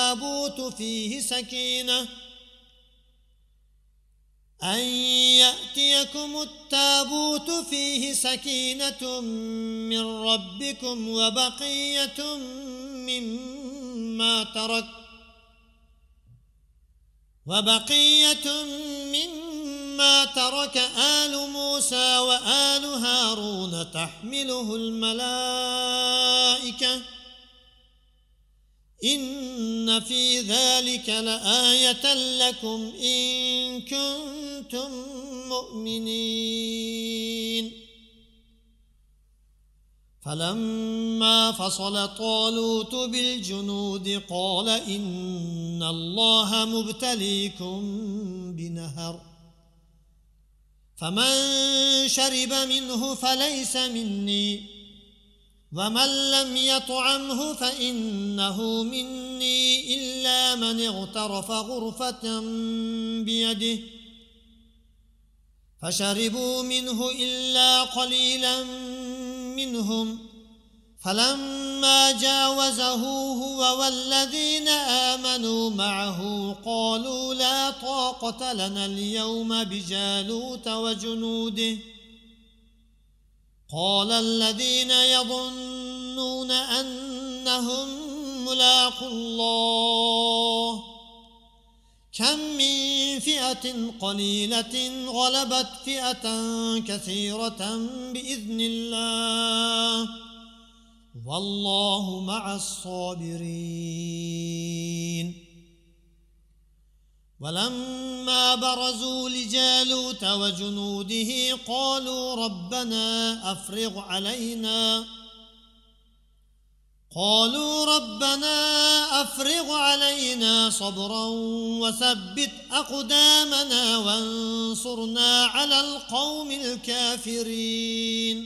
التابوت فيه سكينة من ربكم وبقية مما ترك آل موسى وآل هارون تحمله الملائكة إن في ذلك لآية لكم إن كنتم مؤمنين فلما فصل طالوت بالجنود قال إن الله مبتليكم بنهر فمن شرب منه فليس مني ومن لم يطعمه فإنه مني إلا من اغترف غرفة بيده فشربوا منه إلا قليلا منهم فلما جاوزه هو والذين آمنوا معه قالوا لا طاقة لنا اليوم بجالوت وجنوده قال الذين يظنون أنهم ملاقو الله كم من فئة قليلة غلبت فئة كثيرة بإذن الله والله مع الصابرين ولما برزوا لجالوت وجنوده قالوا ربنا أفرغ علينا صبرا وثبت أقدامنا وانصرنا على القوم الكافرين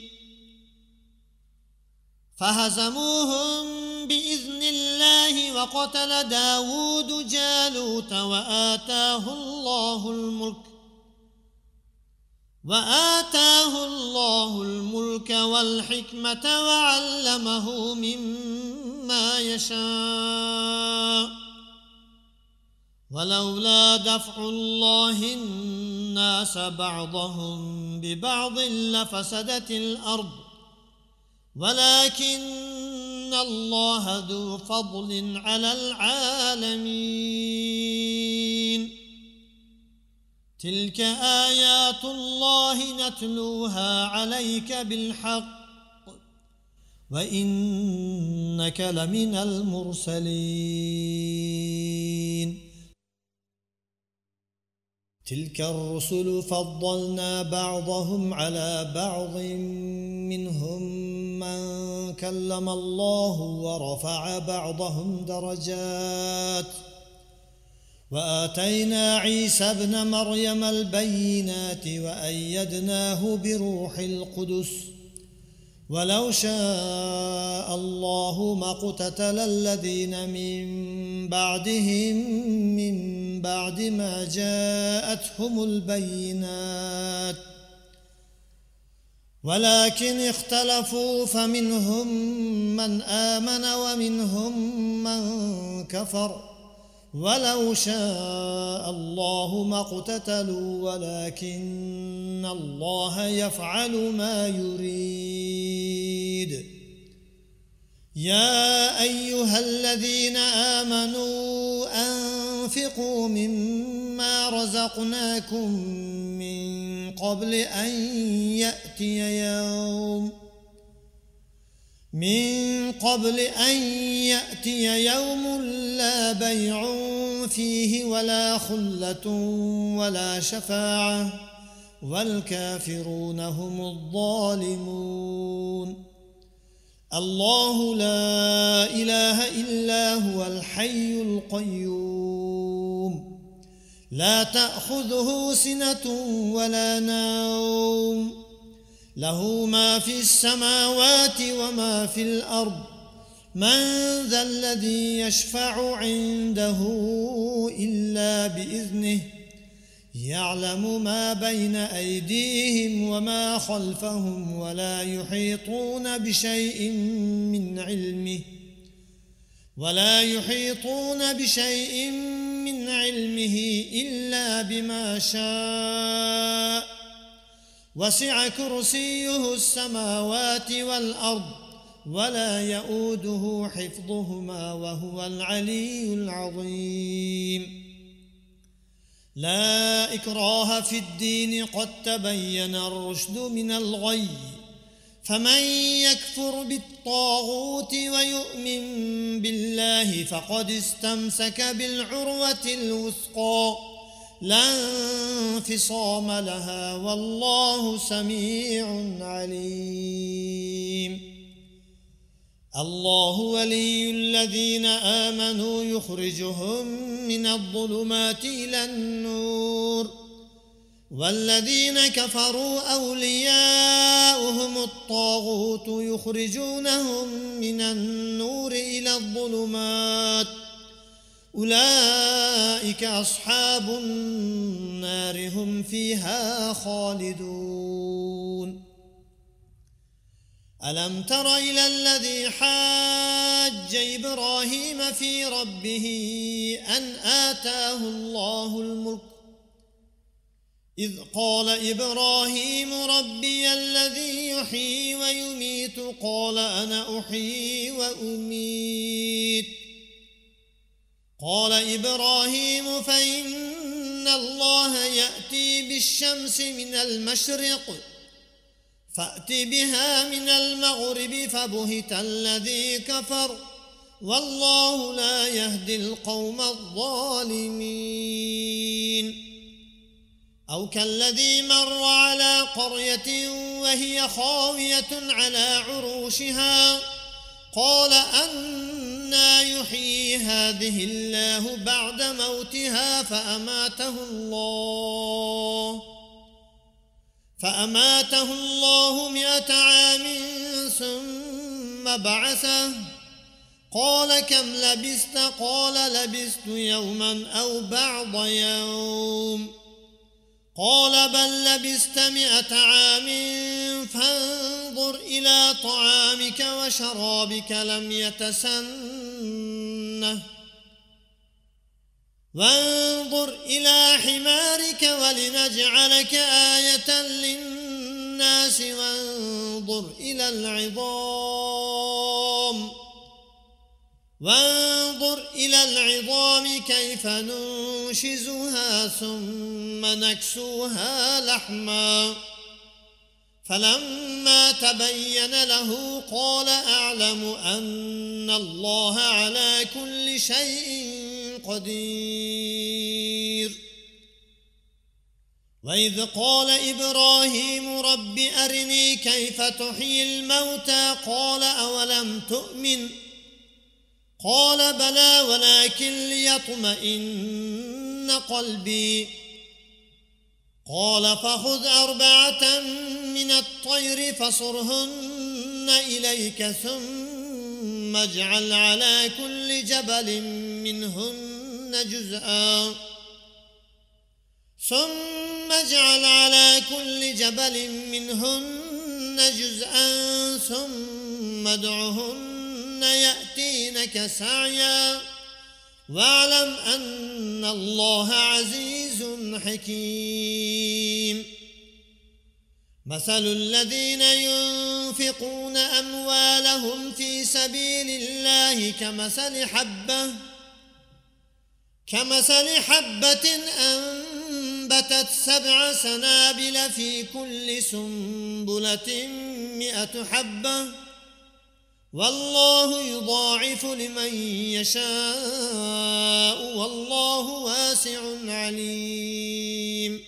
فهزموهم بإذن الله وقتل داود جالوت وآتاه الله الملك والحكمة وعلمه مما يشاء ولولا دفع الله الناس بعضهم ببعض لفسدت الأرض ولكن الله ذو فضل على العالمين تلك آيات الله نتلوها عليك بالحق وإنك لمن المرسلين تلك الرسل فضلنا بعضهم على بعض منهم من كلم الله ورفع بعضهم درجات وآتينا عيسى ابن مريم البينات وأيدناه بروح القدس ولو شاء الله ما اقتتل الذين من بعدهم من بعد ما جاءتهم البينات ولكن اختلفوا فمنهم من آمن ومنهم من كفر ولو شاء الله ما اقتتلوا ولكن الله يفعل ما يريد يا أيها الذين آمنوا أنفقوا مما رزقناكم من قبل أن يأتي يوم لا بيع فيه ولا خلة ولا شفاعة والكافرون هم الظالمون الله لا إله إلا هو الحي القيوم لا تأخذه سنة ولا نوم له ما في السماوات وما في الأرض من ذا الذي يشفع عنده إلا بإذنه يعلم ما بين أيديهم وما خلفهم ولا يحيطون بشيء من علمه إلا بما شاء وسع كرسيه السماوات والأرض ولا يؤوده حفظهما وهو العلي العظيم لا إكراه في الدين قد تبين الرشد من الغي فمن يكفر بالطاغوت ويؤمن بالله فقد استمسك بالعروة الوثقى لا انفصام لها والله سميع عليم. الله ولي الذين آمنوا يخرجهم من الظلمات إلى النور والذين كفروا أولياؤهم الطاغوت يخرجونهم من النور إلى الظلمات أولئك أصحاب النار هم فيها خالدون. ألم تر إلى الذي حاج إبراهيم في ربه أن آتاه الله الملك إذ قال إبراهيم ربي الذي يحيي ويميت قال أنا أحيي وأميت قال إبراهيم فإن الله يأتي بالشمس من المشرق فأت بها من المغرب فبهت الذي كفر والله لا يهدي القوم الظالمين. أو كالذي مر على قرية وهي خاوية على عروشها قال أنى يحيي هذه الله بعد موتها فأماته الله 100 عام ثم بعثه قال كم لبثت قال لبثت يوما أو بعض يوم قال بل لبثت 100 عام فانظر إلى طعامك وشرابك لم يتسنه وانظر إلى حمارك ولنجعلك آية للناس وانظر إلى العظام كيف ننشزها ثم نكسوها لحما فلما تبين له قال أعلم أن الله على كل شيء قدير. وإذ قال إبراهيم رب أرني كيف تحيي الموتى قال أولم تؤمن قال بلى ولكن ليطمئن قلبي قال فخذ 4 من الطير فصرهن إليك ثم اجعل على كل جبل منهن جزءا ثم ادعهن يأتينك سعيا واعلم أن الله عزيز حكيم. مثل الذين ينفقون أموالهم في سبيل الله كمثل حبة أنبتت 7 سنابل في كل سنبلة 100 حبة والله يضاعف لمن يشاء والله واسع عليم.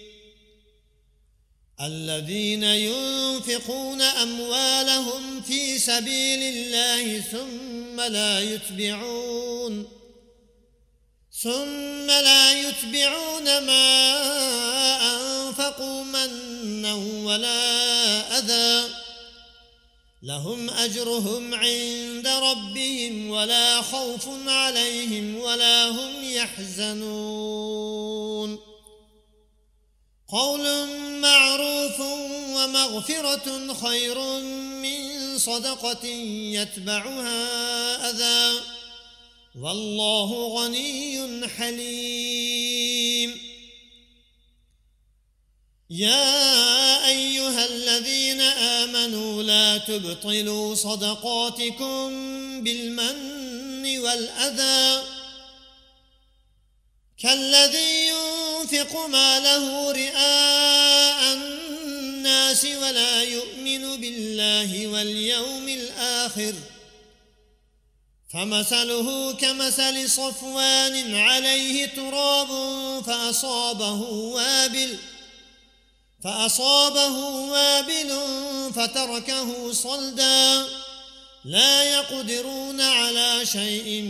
الذين ينفقون أموالهم في سبيل الله ثم لا يتبعون ما أنفقوا منا ولا أذى لهم أجرهم عند ربهم ولا خوف عليهم ولا هم يحزنون. قول معروف ومغفرة خير من صدقة يتبعها أذى والله غني حليم. يا أيها الذين آمنوا لا تبطلوا صدقاتكم بالمن والأذى كالذي ينفق ماله رئاء الناس ولا يؤمن بالله واليوم الآخر فمثله كمثل صفوان عليه تراب فأصابه وابل فتركه صلدا لا يقدرون على شيء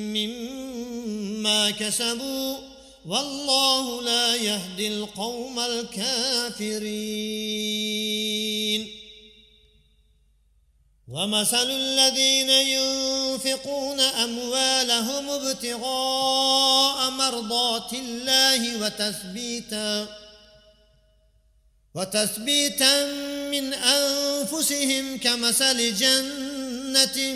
مما كسبوا والله لا يهدي القوم الكافرين ومثل الذين ينفقون أموالهم ابتغاء مرضات الله وتثبيتا من أنفسهم كمثل جنة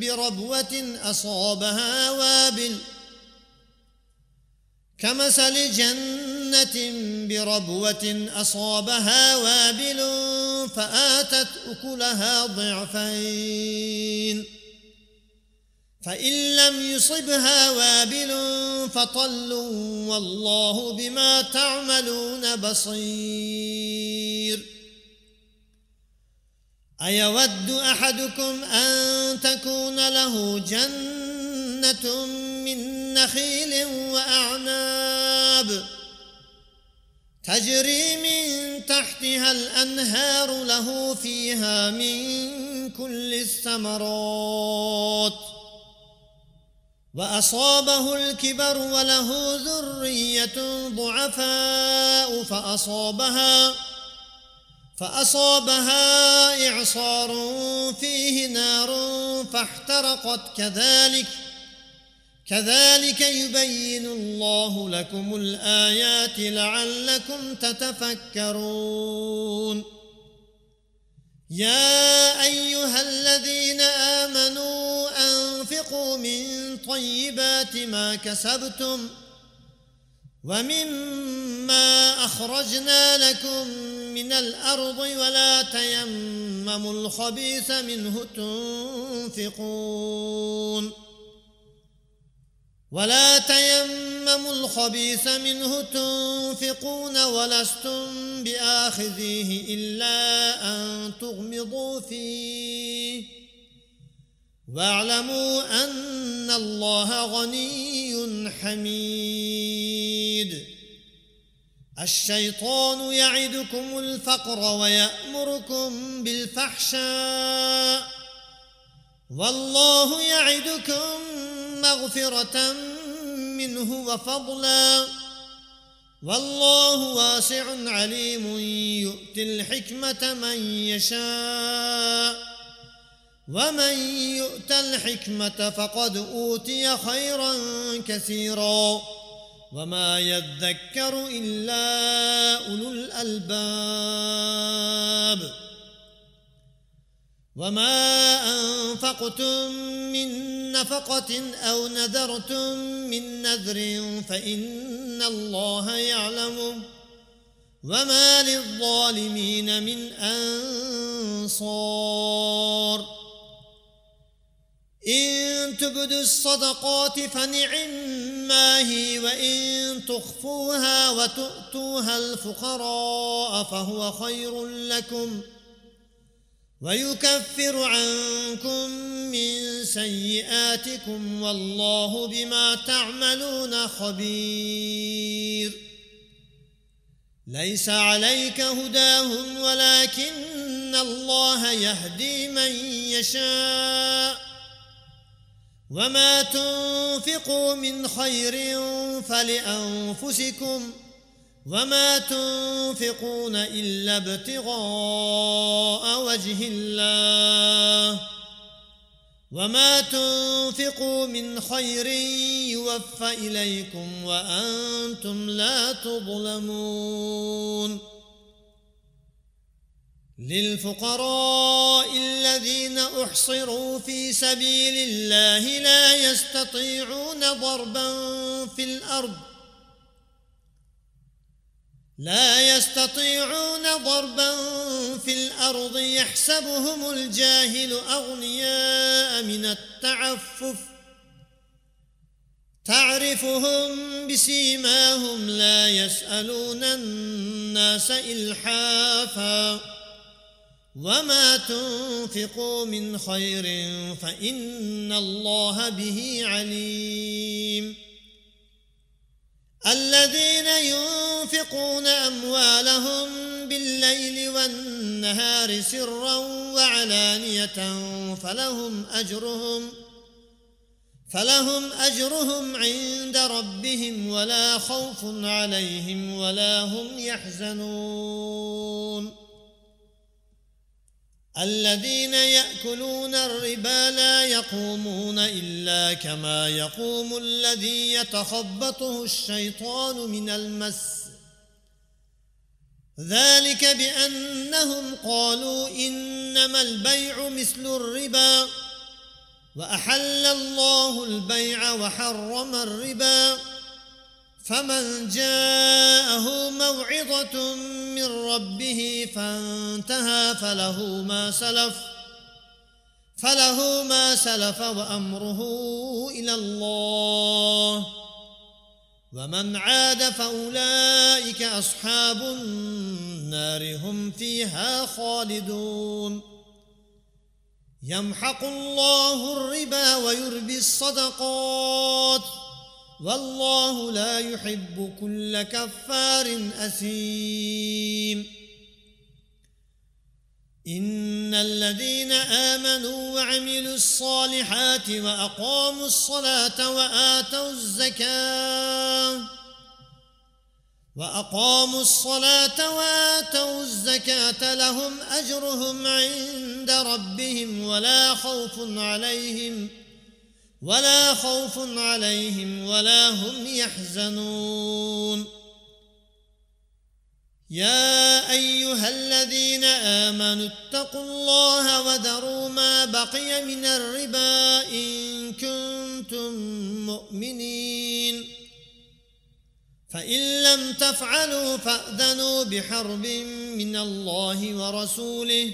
بربوة أصابها وابل فآتت أكلها ضعفين فإن لم يصبها وابل فطل والله بما تعملون بصير أيود أحدكم أن تكون له جنة من نخيل وأعناب تجري من تحتها الأنهار له فيها من كل الثمرات وأصابه الكبر وله ذرية ضعفاء فأصابها إعصار فيه نار فاحترقت كذلك يبين الله لكم الآيات لعلكم تتفكرون يا أيها الذين آمنوا أنفقوا من طيبات ما كسبتم ومما أخرجنا لكم من الأرض ولا تيمموا الخبيث منه تنفقون ولستم بآخذيه إلا أن تغمضوا فيه واعلموا أن الله غني حميد الشيطان يعدكم الفقر ويأمركم بالفحشاء والله يعدكم مغفرة منه وفضلا والله واسع عليم يؤتي الحكمة من يشاء ومن يؤت الحكمة فقد أوتي خيرا كثيرا وما يذكر إلا أولو الألباب وما أنفقتم من نفقة أو نذرتم من نذر فإن الله يعلمه وما للظالمين من أنصار إن تبدوا الصدقات فنعما هي وإن تخفوها وتؤتوها الفقراء فهو خير لكم ويكفر عنكم من سيئاتكم والله بما تعملون خبير ليس عليك هداهم ولكن الله يهدي من يشاء وما تنفقوا من خير فلأنفسكم وما تنفقون إلا ابتغاء وجه الله وما تنفقوا من خير يوفى إليكم وأنتم لا تظلمون للفقراء الذين أحصروا في سبيل الله لا يستطيعون ضربا في الأرض يحسبهم الجاهل أغنياء من التعفف تعرفهم بسيماهم لا يسألون الناس إلحافا وما تنفقوا من خير فإن الله به عليم الذين ينفقون أموالهم بالليل والنهار سرا وعلانية فلهم أجرهم عند ربهم ولا خوف عليهم ولا هم يحزنون الذين يأكلون الربا لا يقومون إلا كما يقوم الذي يتخبطه الشيطان من المس ذلك بأنهم قالوا إنما البيع مثل الربا وأحل الله البيع وحرم الربا فمن جاءه موعظة من ربه فانتهى فله ما سلف وأمره إلى الله ومن عاد فأولئك أصحاب النار هم فيها خالدون يمحق الله الربا ويربي الصدقات والله لا يحب كل كفار أثيم إن الذين آمنوا وعملوا الصالحات وأقاموا الصلاة وآتوا الزكاة لهم أجرهم عند ربهم ولا خوف عليهم ولا هم يحزنون يا أيها الذين آمنوا اتقوا الله وذروا ما بقي من الربا إن كنتم مؤمنين فإن لم تفعلوا فأذنوا بحرب من الله ورسوله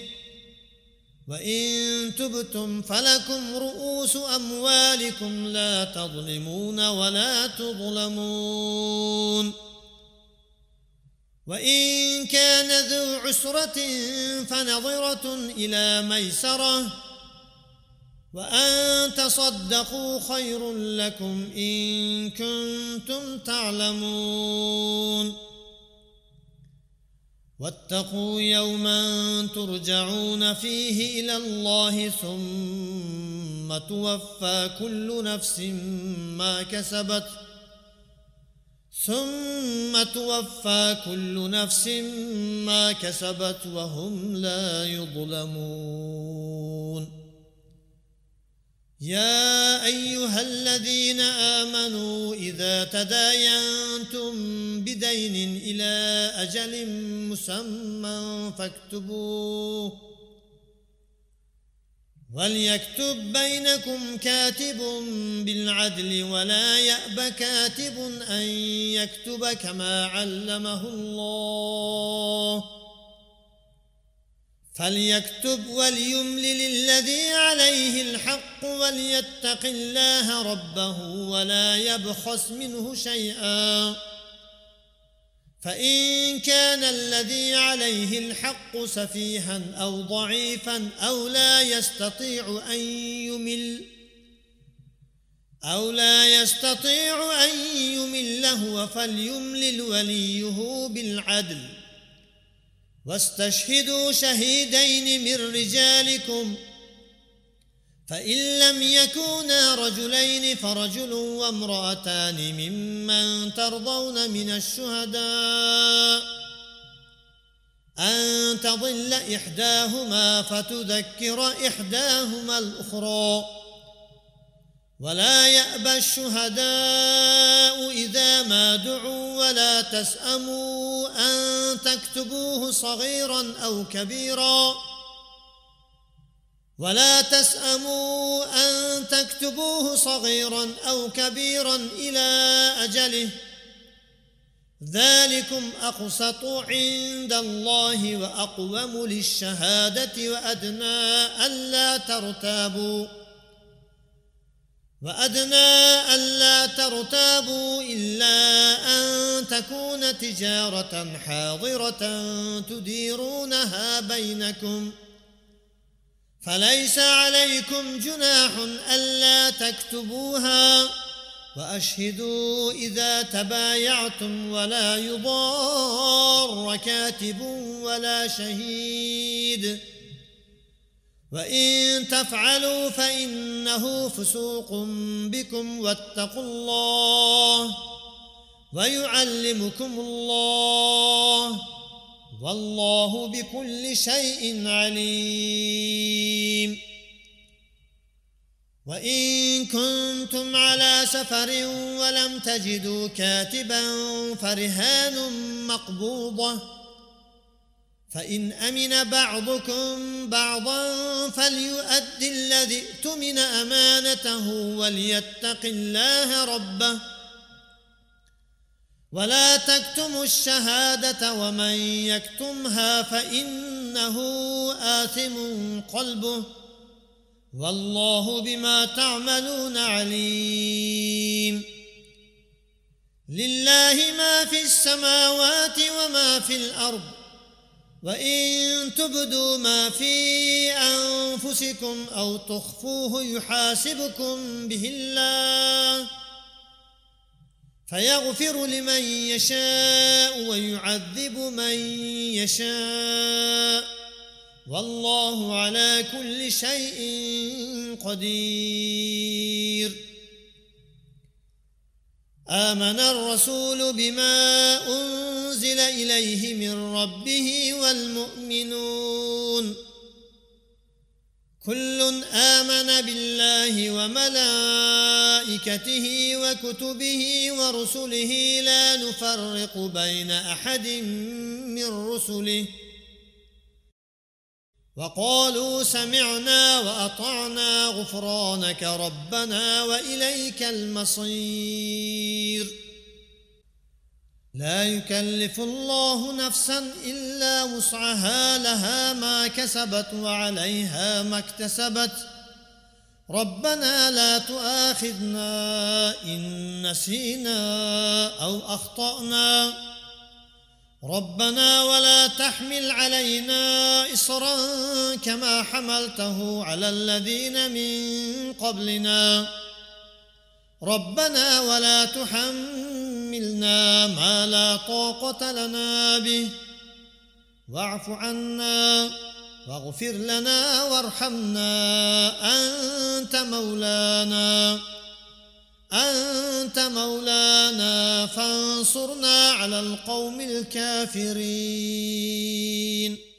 وإن تبتم فلكم رؤوس أموالكم لا تظلمون ولا تظلمون وإن كان ذو عسرة فنظرة إلى ميسرة وأن تصدقوا خير لكم إن كنتم تعلمون واتقوا يوما ترجعون فيه إلى الله ثم توفى كل نفس ما كسبت وهم لا يظلمون يا أيها الذين آمنوا إذا تداينتم بدين إلى أجل مسمى فاكتبوه وليكتب بينكم كاتب بالعدل ولا يأب كاتب أن يكتب كما علمه الله فليكتب وليملل الذي عليه الحق وليتق الله ربه ولا يبخس منه شيئا فإن كان الذي عليه الحق سفيها أو ضعيفا أو لا يستطيع أن يمل هو فليملل وليه بالعدل واستشهدوا شهيدين من رجالكم فإن لم يكونا رجلين فرجل وامرأتان ممن ترضون من الشهداء أن تضل إحداهما فتذكر إحداهما الأخرى ولا يأبى الشهداء إذا ما دعوا ولا تسأموا أن تكتبوه صغيرا أو كبيرا إلى أجله ذلكم أقسط عند الله وأقوم للشهادة وأدنى ألا ترتابوا إلا أن تكون تجارة حاضرة تديرونها بينكم فليس عليكم جناح ألا تكتبوها، وأشهدوا إذا تبايعتم ولا يضار كاتب ولا شهيد، وإن تفعلوا فإنه فسوق بكم، واتقوا الله ويعلمكم الله، والله بكل شيء عليم. وإن كنتم على سفر ولم تجدوا كاتبا فرهان مقبوضة، فإن أمن بعضكم بعضا فليؤد الذي ائتمن أمانته وليتق الله ربه، ولا تكتموا الشهادة ومن يكتمها فإنه آثم قلبه، والله بما تعملون عليم. لله ما في السماوات وما في الأرض، وإن تبدوا ما في أنفسكم أو تخفوه يحاسبكم به الله، فيغفر لمن يشاء ويعذب من يشاء، والله على كل شيء قدير. آمن الرسول بما أنزل إليه من ربه والمؤمنون كل آمن بالله وملائكته وكتبه ورسله لا نفرق بين أحد من رسله، وقالوا سمعنا وأطعنا غفرانك ربنا وإليك المصير. لا يكلف الله نفسا إلا وسعها، لها ما كسبت وعليها ما اكتسبت، ربنا لا تؤاخذنا إن نسينا أو أخطأنا، ربنا ولا تحمل علينا إصرا كما حملته على الذين من قبلنا، ربنا ولا تحملنا ما لا طاقة لنا به، واعف عنا واغفر لنا وارحمنا، أنت مولانا فانصرنا على القوم الكافرين.